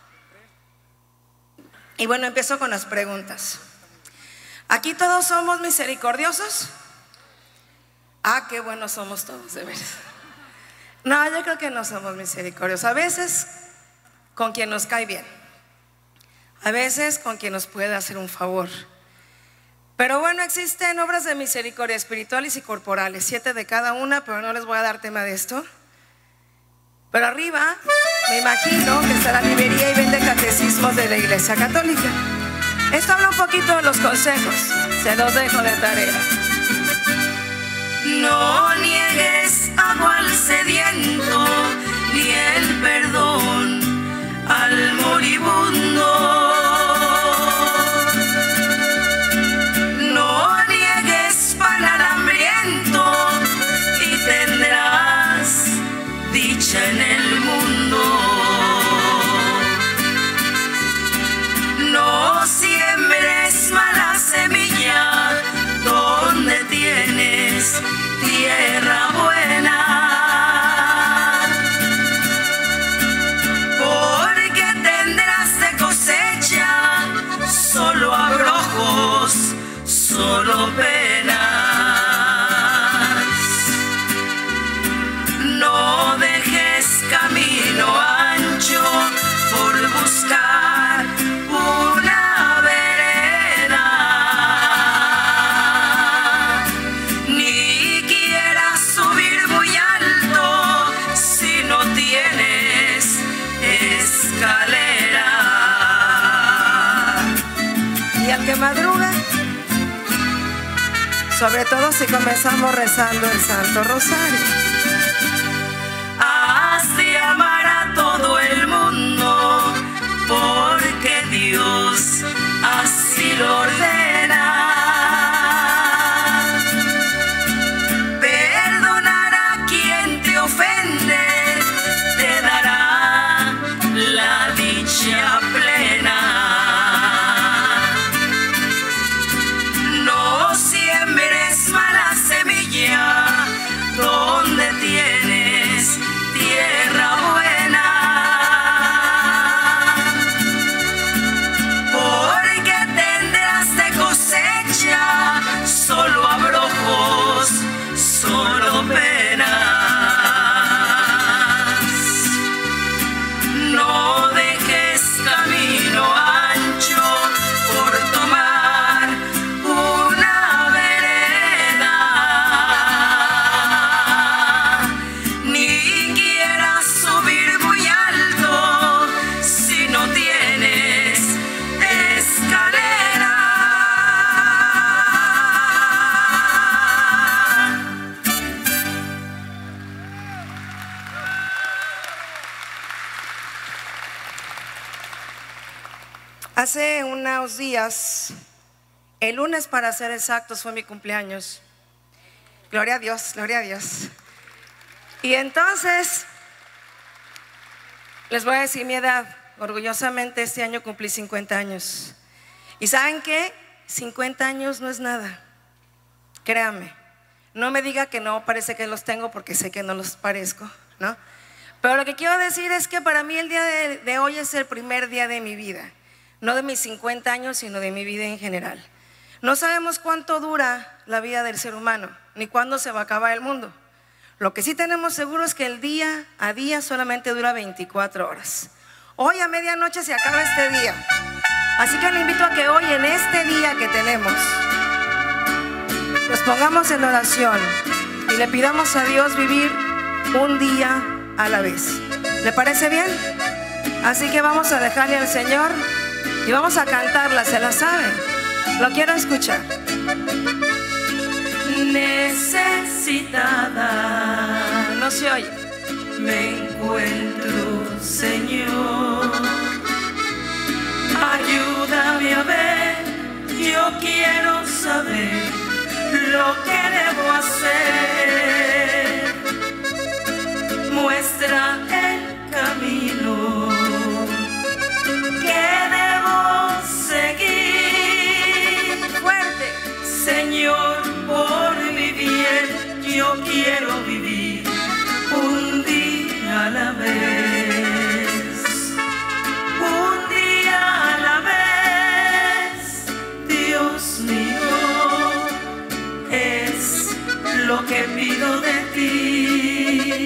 Y bueno, empiezo con las preguntas. ¿Aquí todos somos misericordiosos? Ah, qué buenos somos todos, de veras. No, yo creo que no somos misericordiosos. A veces con quien nos cae bien. A veces con quien nos puede hacer un favor. Pero bueno, existen obras de misericordia espirituales y corporales, siete de cada una, pero no les voy a dar tema de esto. Pero arriba, me imagino que está la librería y vende catecismos de la Iglesia Católica. Esto habla un poquito de los consejos, se los dejo de tarea. No niegues agua al sediento, ni el perdón al moribundo. No niegues pan al hambriento y tendrás dicha en el mundo. No siembres mala semilla donde tienes tierra buena, porque tendrás de cosecha solo abrojos, solo penas. No dejes camino ancho por buscar una vereda, ni quieras subir muy alto si no tienes escalera. Y al que madruga, sobre todo si comenzamos rezando el Santo Rosario. Has de amar a todo el mundo, porque Dios así lo ordena. Perdonar a quien te ofende te dará la dicha plena. No siembres mala semilla donde Hace unos días, el lunes para ser exactos, fue mi cumpleaños. Gloria a Dios, gloria a Dios. Y entonces, les voy a decir mi edad. Orgullosamente este año cumplí cincuenta años. ¿Y saben qué? cincuenta años no es nada. Créanme. No me diga que no parece que los tengo, porque sé que no los parezco, ¿no? Pero lo que quiero decir es que para mí el día de, de hoy es el primer día de mi vida. No de mis cincuenta años, sino de mi vida en general. No sabemos cuánto dura la vida del ser humano, ni cuándo se va a acabar el mundo. Lo que sí tenemos seguro es que el día a día solamente dura veinticuatro horas. Hoy a medianoche se acaba este día. Así que le invito a que hoy, en este día que tenemos, nos pongamos en oración y le pidamos a Dios vivir un día a la vez. ¿Le parece bien? Así que vamos a dejarle al Señor y vamos a cantarla, ¿se la saben? Lo quiero escuchar. Necesitada, no se oye. Me encuentro, Señor. Ayúdame a ver, yo quiero saber lo que debo hacer. Muestra el camino que debo seguir. Fuerte. Señor, por mi bien, yo quiero vivir un día a la vez. Un día a la vez, Dios mío, es lo que pido de ti.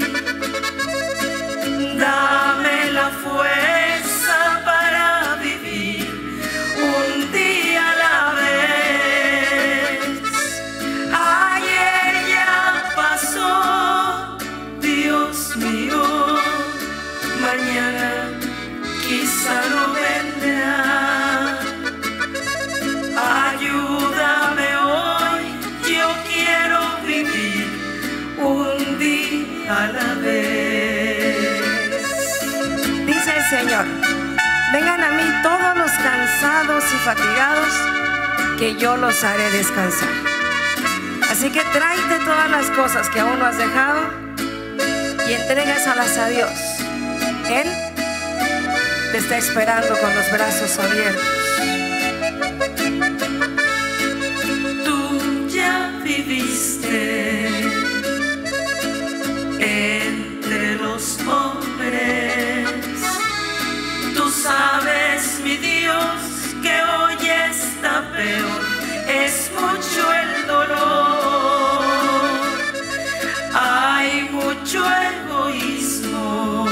Dame la fuerza para vivir un día a la vez. Ayer ya pasó, Dios mío, mañana quizá no vendrá. Ayúdame hoy, yo quiero vivir un día a la vez. Dice el Señor: vengan a mí todos los cansados y fatigados, que yo los haré descansar. Así que tráete todas las cosas que aún no has dejado y entrégasalas a Dios. Él te está esperando con los brazos abiertos. Tú ya viviste entre los hombres. Tú sabes, mi Dios, que hoy está peor. Es mucho el dolor. Hay mucho egoísmo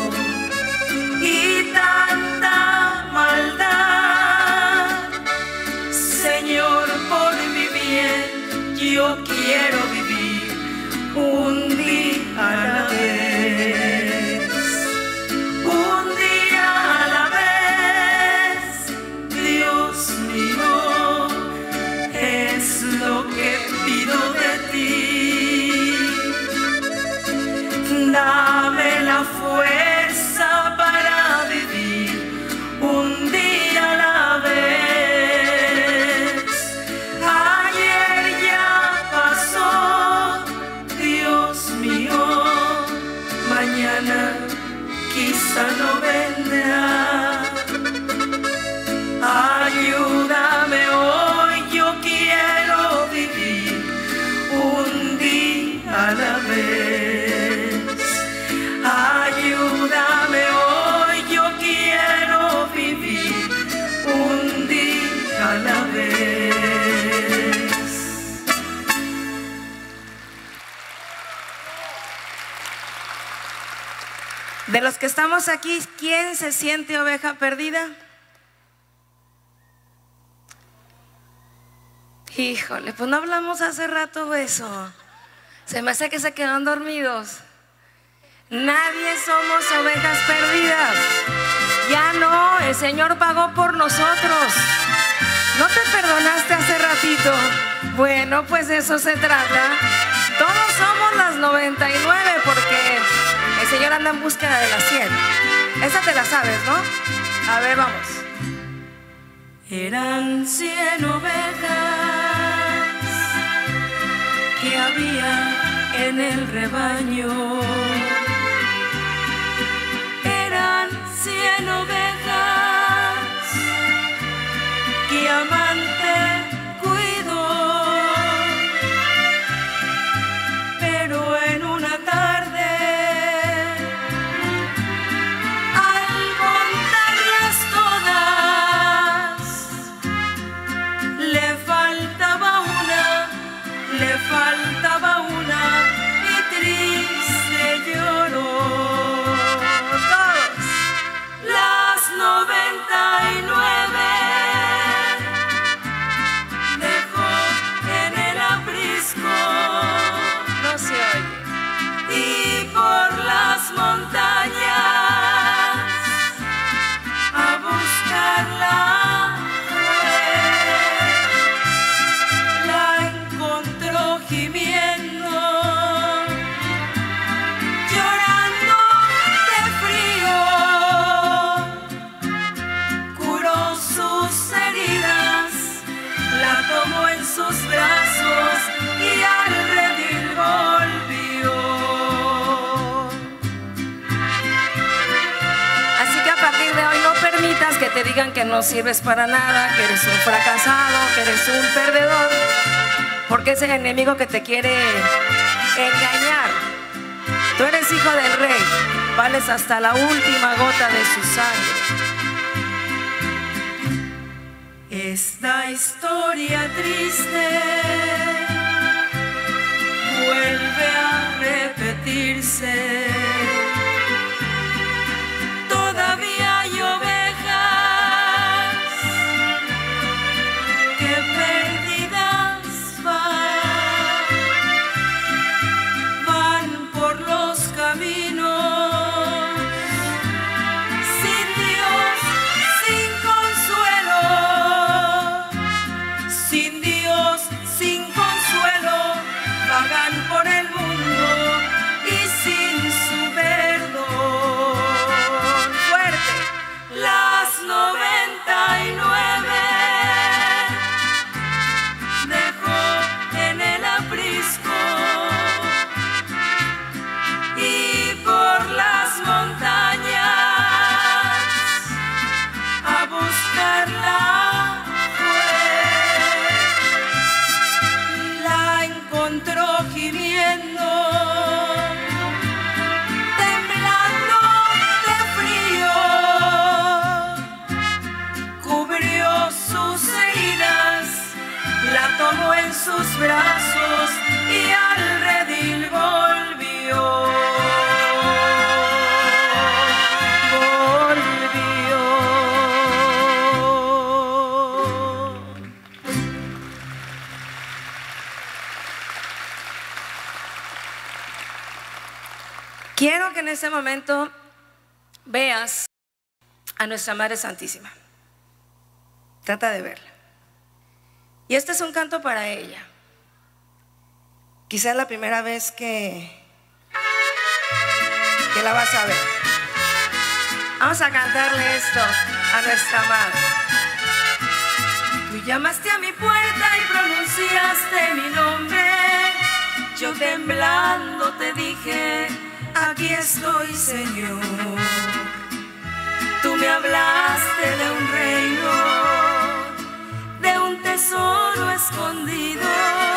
y tanta maldad. Señor, por mi bien, yo quiero vivir un día a la vez. Un día a la vez, Dios mío, es lo que pido de ti. Dame la fuerza para vivir un día a la vez. Ayer ya pasó, Dios mío, mañana quizá no vendrá. Ayúdame hoy, yo quiero vivir un día a la vez. Ayúdame hoy, yo quiero vivir un día a la vez. De los que estamos aquí, ¿quién se siente oveja perdida? Híjole, pues no hablamos hace rato de eso. Se me hace que se quedan dormidos. Nadie somos ovejas perdidas. Ya no, el Señor pagó por nosotros. ¿No te perdonaste hace ratito? Bueno, pues de eso se trata. Todos somos las noventa y nueve, porque el Señor anda en búsqueda de las cien. Esa te la sabes, ¿no? A ver, vamos. Eran cien ovejas que había en el rebaño. Eran cien ovejas que amante cuidó. Pero en una tarde, al contarlas todas, le faltaba una, le faltaba una y triste lloró. Todos. Las noventa y nueve dejó en el aprisco. No se oye. Y por las montañas a buscarla fue. La encontró gimiendo, llorando de frío. Curó sus heridas, la tomó en sus brazos y al redil volvió. Así que a partir de hoy no permitas que te digan que no sirves para nada, que eres un fracasado, que eres un perdedor, porque es el enemigo que te quiere engañar. Tú eres hijo del rey, vales hasta la última gota de su sangre. Esta historia triste vuelve a repetirse. Todavía hay ovejas que perdidas van, van por los caminos, sin Dios, sin consuelo, sin Dios, sin consuelo, vagan por el mundo y sin su perdón. Fuerte. Las noventa y nueve dejó en el aprisco y por las montañas a buscarla fue. La encontró gimiendo, temblando de frío. Cubrió sus heridas, la tomó en sus brazos y al redil volvió. Volvió. Quiero que en este momento veas a nuestra Madre Santísima. Trata de verla. Y este es un canto para ella. Quizás es la primera vez que, que la vas a ver. Vamos a cantarle esto a nuestra Madre. Tú llamaste a mi puerta y pronunciaste mi nombre. Yo temblando te dije, aquí estoy, Señor. Tú me hablaste de un reino, de un tesoro escondido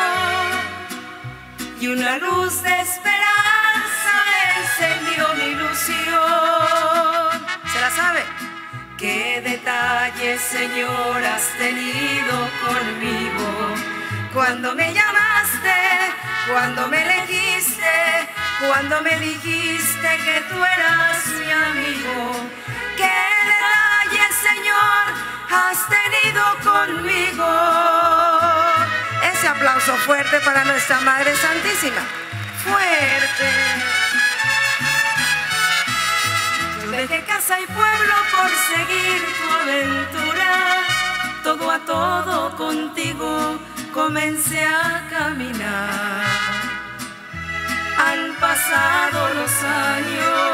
y una luz de esperanza encendió mi ilusión. ¿Se la sabe? ¿Qué detalles, Señor, has tenido conmigo? Cuando me llamaste, cuando me elegiste, cuando me dijiste que tú eras mi amigo. ¿Qué detalles, Señor, has tenido conmigo? Ese aplauso fuerte para nuestra Madre Santísima. Fuerte. Yo dejé casa y pueblo por seguir tu aventura. Todo a todo contigo comencé a caminar. Han pasado los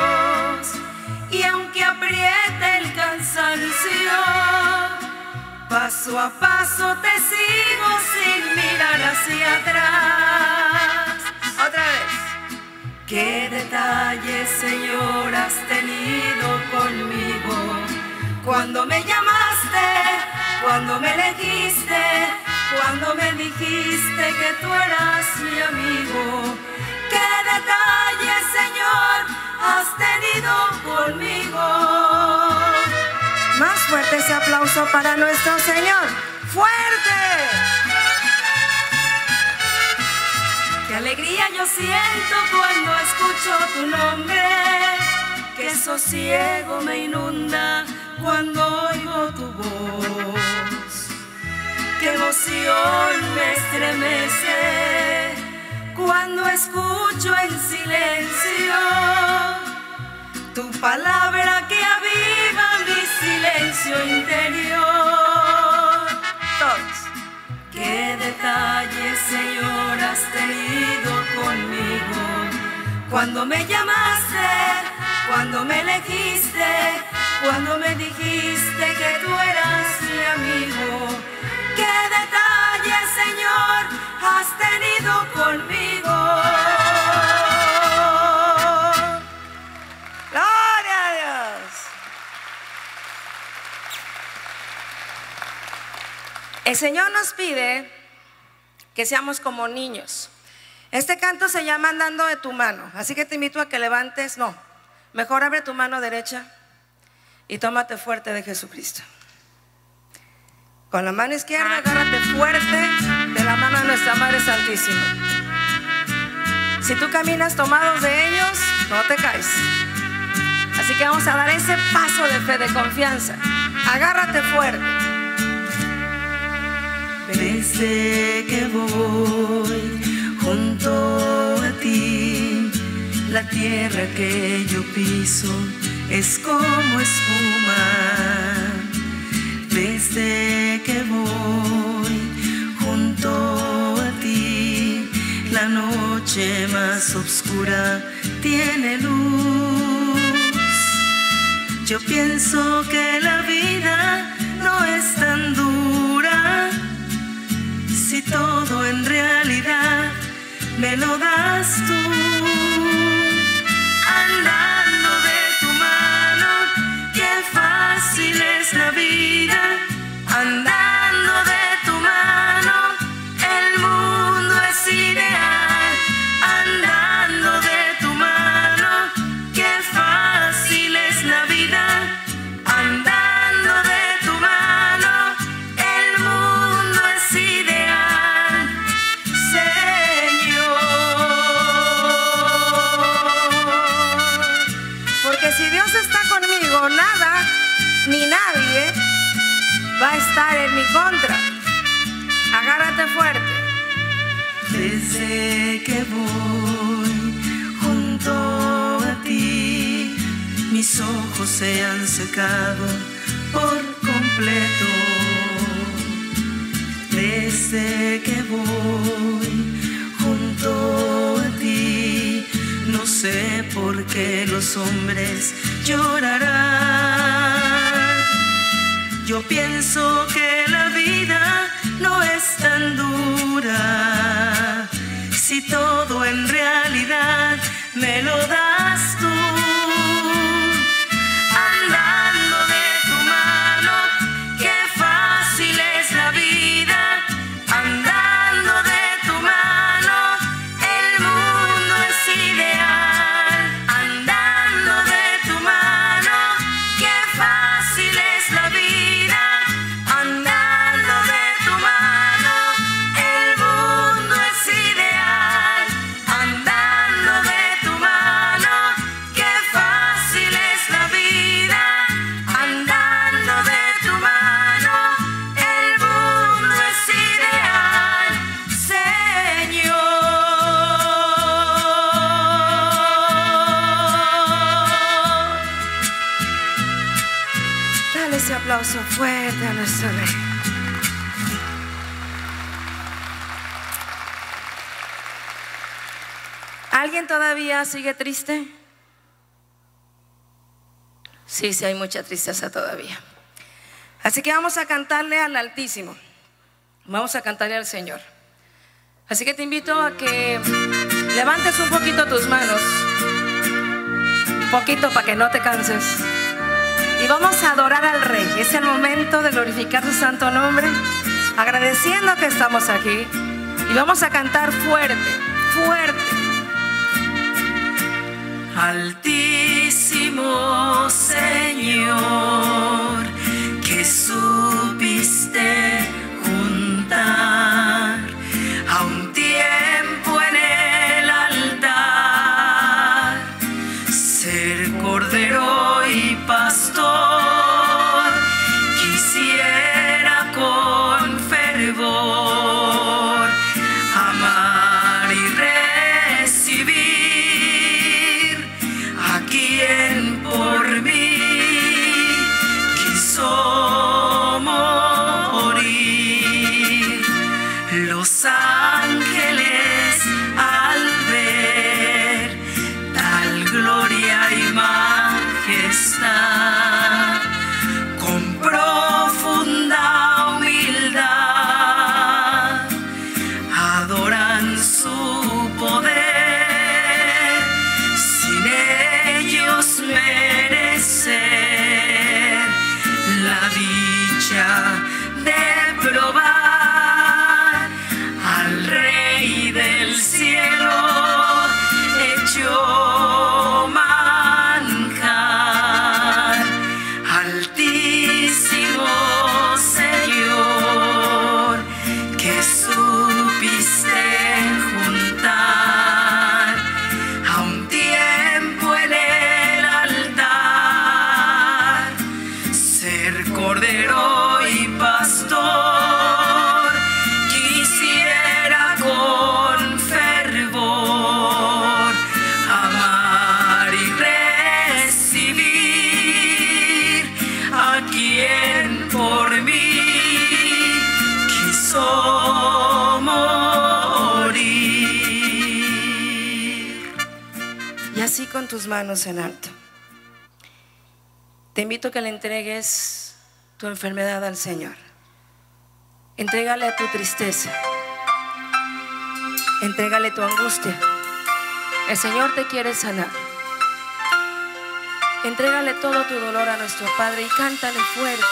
años y aunque apriete el cansancio, paso a paso te sigo sin mirar hacia atrás. Otra vez. Qué detalles, Señor, has tenido conmigo. Cuando me llamaste, cuando me elegiste, cuando me dijiste que tú eras mi amigo. Qué detalles, Señor, has tenido conmigo. Más fuerte ese aplauso para nuestro Señor. ¡Fuerte! Qué alegría yo siento cuando escucho tu nombre. Qué sosiego me inunda cuando oigo tu voz. Qué emoción me estremece cuando escucho en silencio tu palabra que aviva mi silencio interior. Todos. Qué detalles, Señor, has tenido conmigo. Cuando me llamaste, cuando me elegiste, cuando me dijiste que tú eras mi amigo. Qué detalles, Señor, has tenido conmigo. ¡Gloria a Dios! El Señor nos pide que seamos como niños. Este canto se llama Andando de tu mano, así que te invito a que levantes, no, mejor abre tu mano derecha y tómate fuerte de Jesucristo. Con la mano izquierda agárrate fuerte de la mano de nuestra Madre Santísima. Si tú caminas tomados de ellos, no te caes. Así que vamos a dar ese paso de fe, de confianza. Agárrate fuerte. Desde que voy junto a ti, la tierra que yo piso es como espuma. Desde que voy junto a ti, la noche más oscura tiene luz. Yo pienso que la vida no es tan dura si todo en realidad me lo das tú. Andando de tu mano, qué fácil es la vida. Andando de tu mano, el mundo es ideal. Andando de tu mano, qué fácil es la vida. Andando de tu mano, el mundo es ideal, Señor. Porque si Dios está conmigo, nada ni nadie va a estar en mi contra. Agárrate fuerte. Desde que voy junto a ti, mis ojos se han secado por completo. Desde que voy junto a ti, no sé por qué los hombres llorarán. Yo pienso que la vida no es tan dura si todo en realidad me lo das tú. Andando de tu mano, qué fácil es la vida. Andando de tu mano, el mundo es ideal. Andando de tu mano, qué fácil es la vida. Andando de tu mano, el mundo es ideal. Andando de tu mano, qué fácil es la vida. Andando de tu mano, el mundo es ideal, Señor. Dale ese aplauso fuerte a nuestro Rey. ¿Alguien todavía sigue triste? Sí, sí hay mucha tristeza todavía. Así que vamos a cantarle al Altísimo, vamos a cantarle al Señor. Así que te invito a que levantes un poquito tus manos, un poquito para que no te canses. Y vamos a adorar al Rey. Es el momento de glorificar su santo nombre, agradeciendo que estamos aquí. Y vamos a cantar fuerte, fuerte. Altísimo Señor, que supiste juntar a un tiempo en el altar, ser cordero y pastor, quisiera con fervor amar y recibir a quien por mí quiso morir. Los ángeles al ver tal gloria y majestad, con profunda humildad adoran su poder, sin ellos merecer la dicha de probar al Rey del cielo hecho manjar. Altísimo Señor, que supiste juntar a un tiempo en el altar, ser cordero y pastor, quisiera con fervor amar y recibir a quien por mí quiso morir. Y así con tus manos en alto, te invito a que le entregues tu enfermedad al Señor. Entrégale tu tristeza, entrégale tu angustia. El Señor te quiere sanar. Entrégale todo tu dolor a nuestro Padre y cántale fuerte.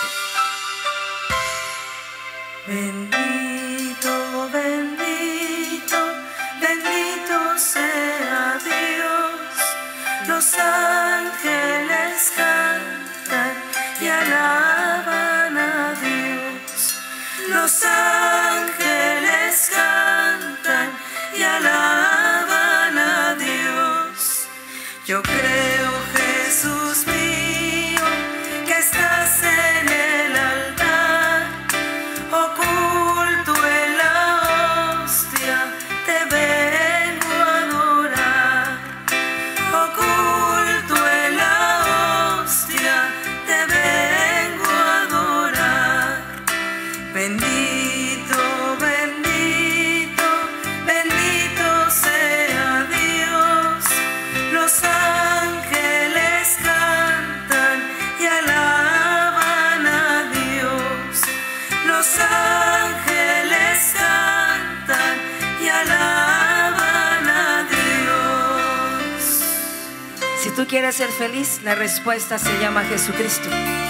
Bendito, bendito, bendito sea Dios. Los ángeles cantan y alaban a Dios. Los ángeles cantan y alaban a Dios. Yo creo, Jesús mío, que estás en el altar, oculto en la hostia, te vengo a adorar. Oculto en la hostia, te vengo a adorar. Bendito, bendito, bendito sea Dios. Los ángeles cantan y alaban a Dios. Los ángeles cantan y alaban a Dios. Si tú quieres ser feliz, la respuesta se llama Jesucristo.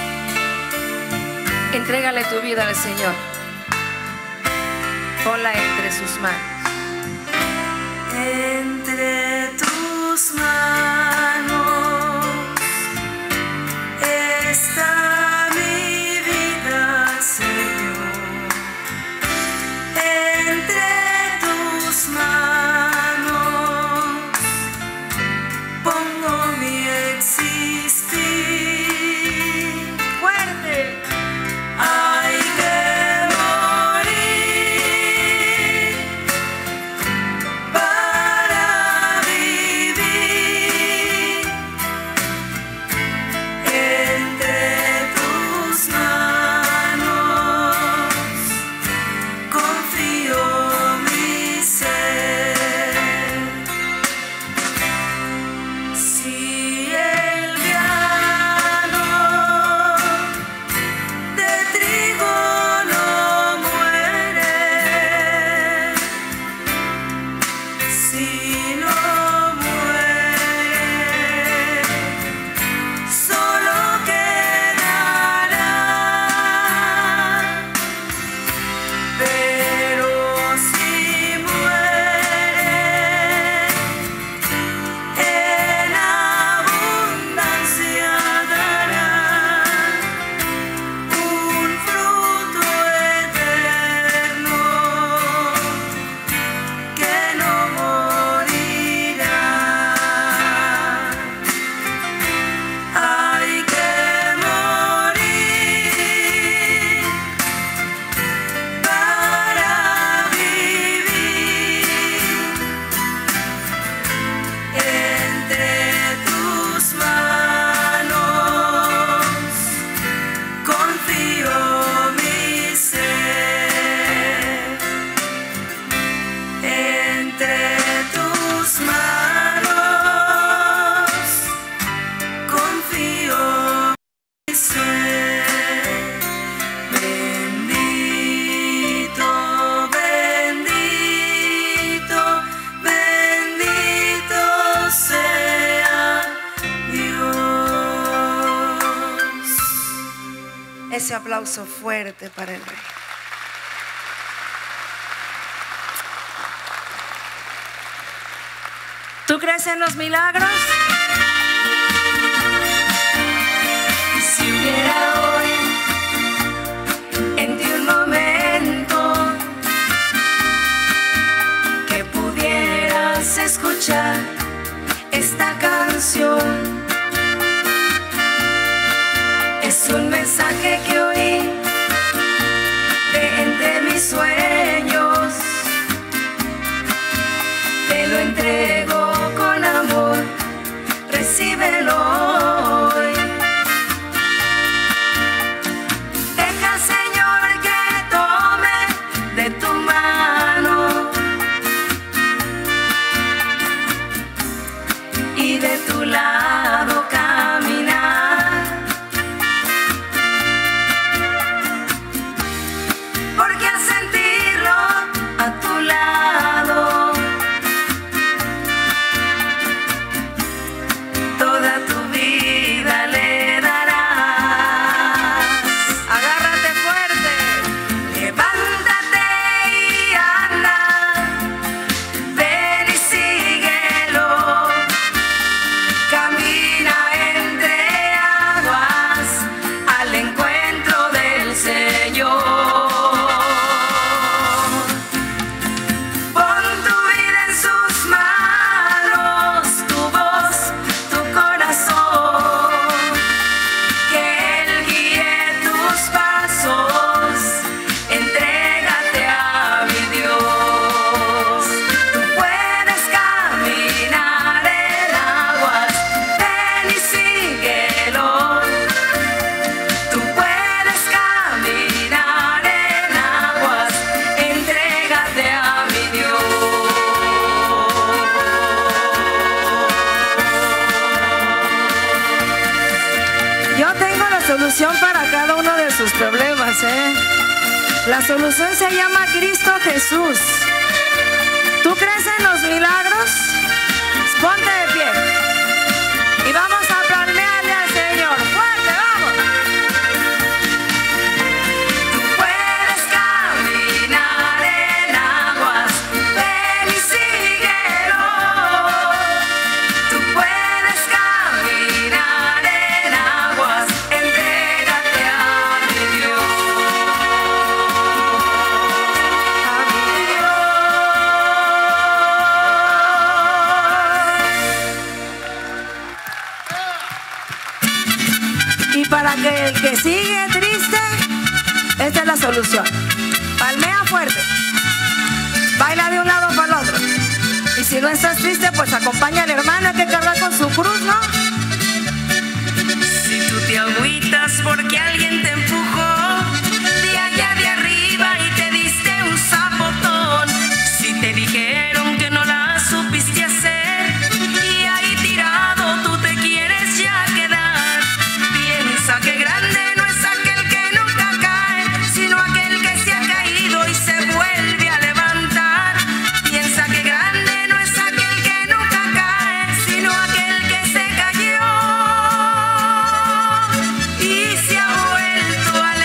Entrégale tu vida al Señor. Ponla entre sus manos. Entre tus manos está mi vida, Señor. Entre tus manos pongo mi existir. Fuerte. Hay que morir para ese aplauso fuerte para el Rey. ¿Tú crees en los milagros? Si hubiera hoy en ti un momento que pudieras escuchar esta canción, es un mensaje que oí de entre mis sueños, te lo entrego con amor, recíbelo hoy. Deja, Señor, que tome de tu mano y de tu lado caminar, porque al sentirlo a tu lado toda tu vida le darás. Agárrate fuerte. Levántate y anda, ven y síguelo, camina entre aguas al encuentro del Señor. Pon tu vida en sus manos, tu voz, tu corazón, que Él guíe tus pasos, entrégate a mi Dios. Tú puedes caminar en aguas, ven y síguelo. Tú puedes caminar en aguas, entrégate a mi Dios. Yo tengo la solución para cada uno de sus problemas, ¿eh? La solución se llama Cristo Jesús. ¿Tú crees en los milagros? Ponte de pie y vamos a palmearle al Señor. ¡Fuerte, vamos! Tú puedes caminar en aguas, ven y síguelo. Tú puedes caminar en aguas, entrégate a mi Dios. A mi Dios. Y para que el que sigue triste, esta es la solución. Palmea fuerte. Baila de un lado para el otro. Y si no estás triste, pues acompaña al hermano que carga con su cruz, ¿no? Si tú te agüitas porque alguien te empujó de allá de arriba y te diste un zapotón, si te dijeron que no la supiste hacer y ahí tirado tú te quieres ya quedar, piensa que grande no es aquel que nunca cae, sino aquel que se ha caído y se vuelve a levantar. Piensa que grande no es aquel que nunca cae, sino aquel que se cayó y se ha vuelto a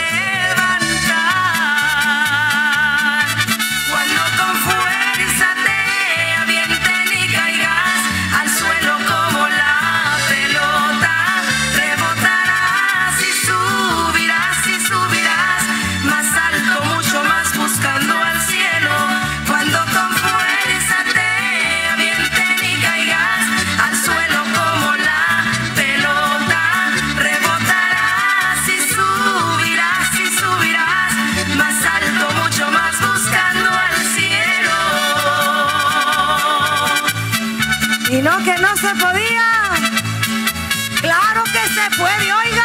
levantar. Cuando con fuerza te avienten y caigas al suelo como la pelota, rebotarás y subirás y subirás más alto, mucho más buscando al cielo. Cuando con fuerza te avienten y caigas al suelo como la pelota, rebotarás y subirás y subirás más alto, mucho más buscando al cielo. Y no que no se podía. Claro que se puede, oiga.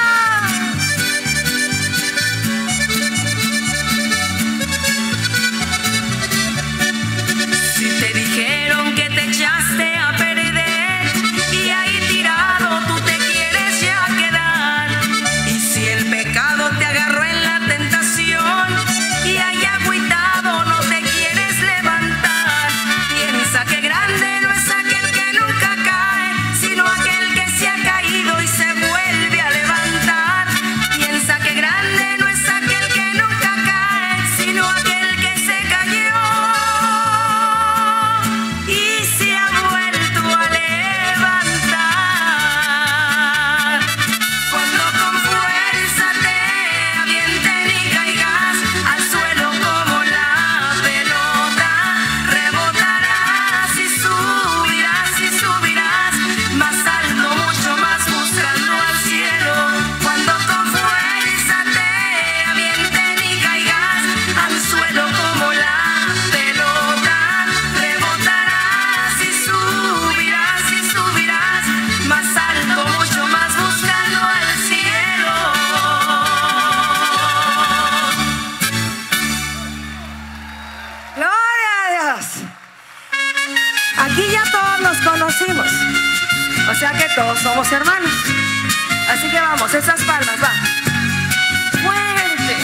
Si te dijeron que te echaste a perder y ahí tirado tú te quieres ya quedar, y si el pecado te agarró en la tentación y ahí agüitado no te quieres levantar, piensa que grande no es aquel que nunca cae, sino aquel que se ha caído y se vuelve a levantar. Piensa que grande no nos conocimos. O sea que todos somos hermanos. Así que vamos, esas palmas, va. Fuerte.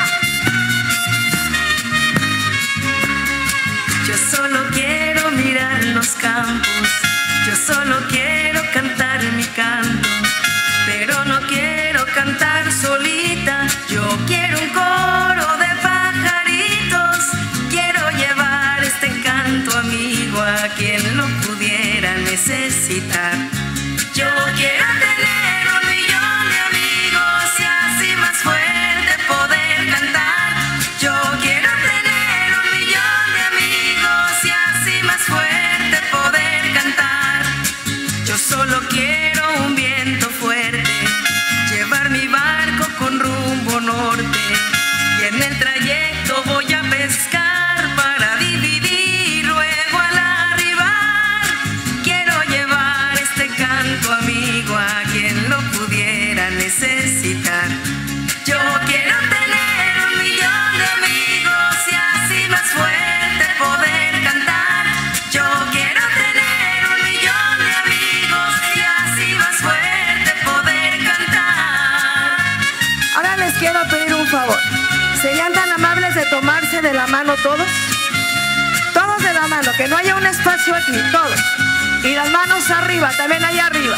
Yo solo quiero mirar los campos, yo solo quiero cantar mi canto, pero no quiero cantar solita. Yo quiero un coro de pajaritos, quiero llevar este canto amigo a quien lo pudiera necesitar. Yo quiero tener un millón de amigos y así más fuerte poder cantar. Yo quiero tener un millón de amigos y así más fuerte poder cantar. Yo solo quiero un viento fuerte, llevar mi barco con rumbo norte, y en el trayecto voy a pescar para dividir luego al arribar. Quiero llevar este canto amigo a quien lo pudiera necesitar. Yo quiero tener un millón de amigos y así más fuerte poder cantar. Yo quiero tener un millón de amigos y así más fuerte poder cantar. Ahora les quiero pedir un favor. ¿Serían tan amables de tomarse de la mano todos? Todos de la mano, que no haya un espacio aquí, todos. Y las manos arriba, también allá arriba.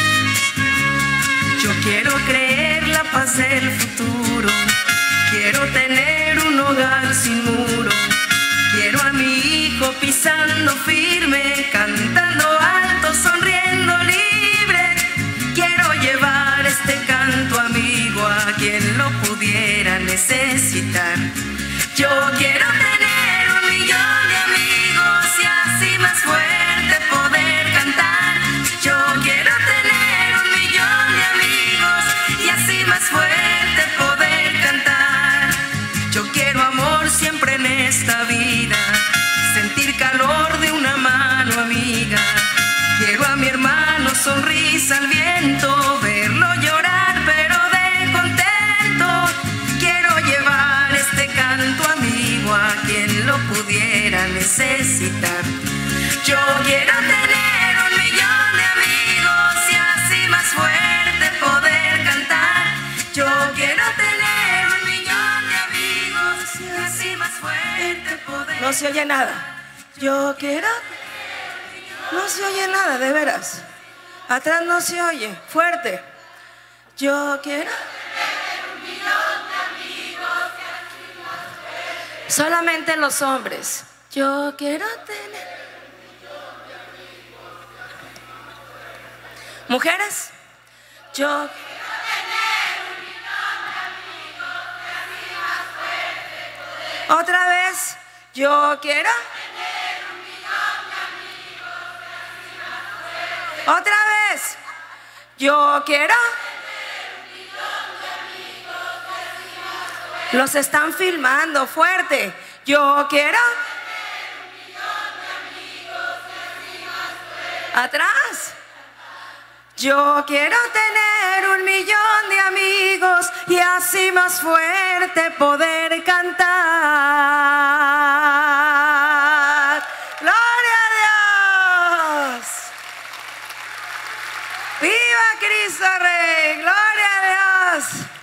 Yo quiero creer la paz del futuro, quiero tener un hogar sin muro, quiero a mi hijo pisando firme, cantando alto, sonriendo libre. Quiero llevar este canto amigo a quien lo pudiera necesitar. Yo quiero tener un millón de amigos y así más fuerte poder cantar. Yo quiero tener un millón de amigos y así más fuerte poder cantar. Yo quiero amor siempre en esta vida, sentir calor de una mano amiga. Quiero a mi hermano sonrisa al viento, verlo llorar pero de contento. Quiero llevar este canto amigo a quien lo pudiera necesitar. Yo quiero tener un millón de amigos y así más fuerte poder cantar. Yo quiero tener un millón de amigos y así más fuerte poder. No se oye nada. Yo quiero... No se oye nada, de veras. Atrás no se oye. Fuerte. Yo quiero... Solamente los hombres. Yo quiero tener... Mujeres. Yo... Otra vez. Yo quiero... Otra vez. Yo quiero... Los están filmando, fuerte. Yo quiero... Atrás. Yo quiero tener un millón de amigos y así más fuerte poder cantar. ¡Gloria a Dios! ¡Viva Cristo Rey! ¡Gloria a Dios!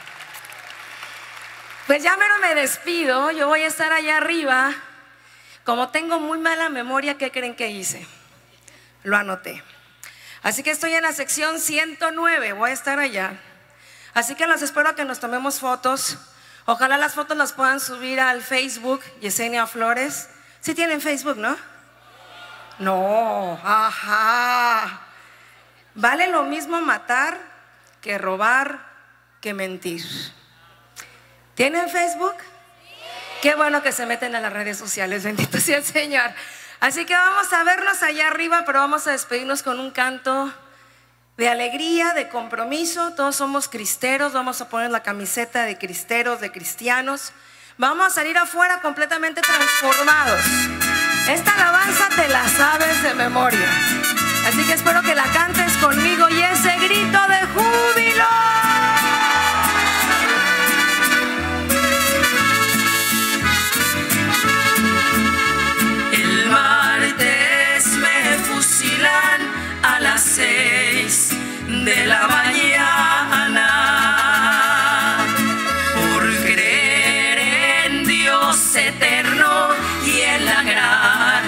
Pues ya mero me despido. Yo voy a estar allá arriba. Como tengo muy mala memoria, ¿qué creen que hice? Lo anoté. Así que estoy en la sección ciento nueve, voy a estar allá. Así que los espero a que nos tomemos fotos. Ojalá las fotos las puedan subir al Facebook, Yesenia Flores. ¿Sí tienen Facebook, no? No, ajá. Vale lo mismo matar que robar que mentir. ¿Tienen Facebook? Qué bueno que se meten a las redes sociales, bendito sea el Señor. Así que vamos a vernos allá arriba, pero vamos a despedirnos con un canto de alegría, de compromiso. Todos somos cristeros, vamos a poner la camiseta de cristeros, de cristianos. Vamos a salir afuera completamente transformados. Esta alabanza te la sabes de memoria. Así que espero que la cantes conmigo y ese grito de júbilo. El martes me fusilaron de la mañana. Por creer en Dios eterno y en la gran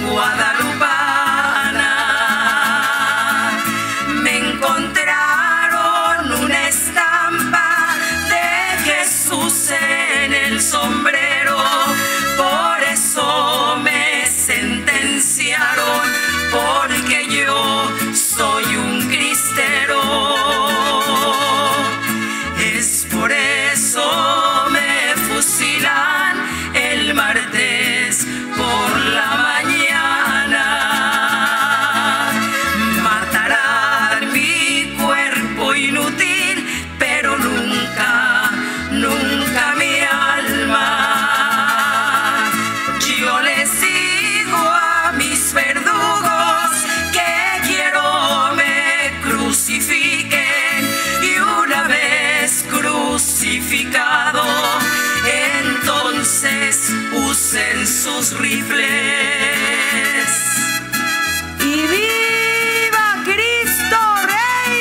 Guadalupana, me encontraron una estampa de Jesús en el sombrero. Por eso me sentenciaron, porque yo soy un cristero. Es por eso me fusilan el martes por la mañana. Matarán mi cuerpo inútil, pero nunca, nunca mi alma. Yo les digo a mis verdugos que quiero me crucifiquen, y una vez crucificado, entonces usen sus rifles. ¡Y viva Cristo Rey!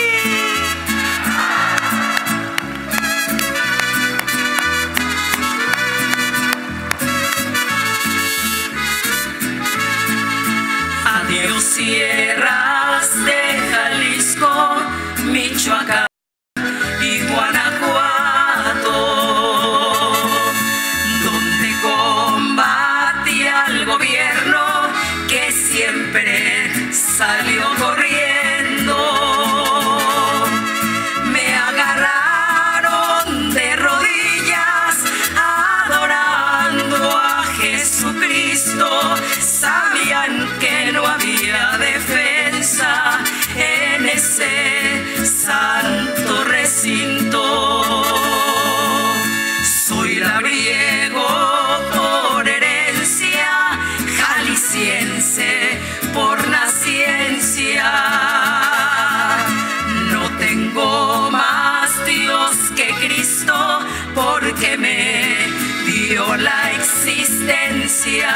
Adiós sierras de Jalisco, Michoacán y Guanajuato, donde combatí al gobierno que siempre salió corriendo. Me agarraron de rodillas adorando a Jesucristo. Sabían que no había defensa en ese santo recinto. Soy labriego por herencia, jalisciense por naciencia. No tengo más Dios que Cristo, porque me dio la existencia.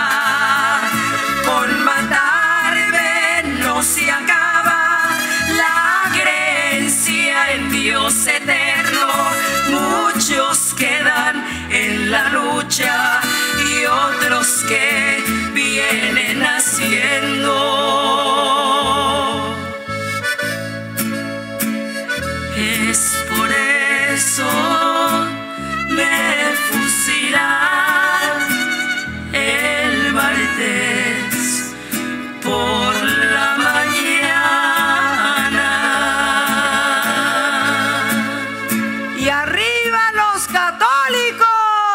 Con matarme no se acaba la creencia en Dios eterno. Muchos quedan en la lucha y otros que vienen haciendo. Es por eso me fusilan el martes por la mañana. ¡Y arriba los católicos!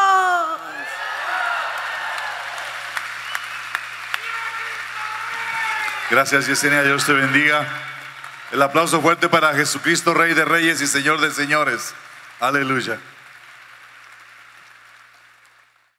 Gracias, Yesenia, Dios te bendiga. El aplauso fuerte para Jesucristo, Rey de Reyes y Señor de Señores. Aleluya.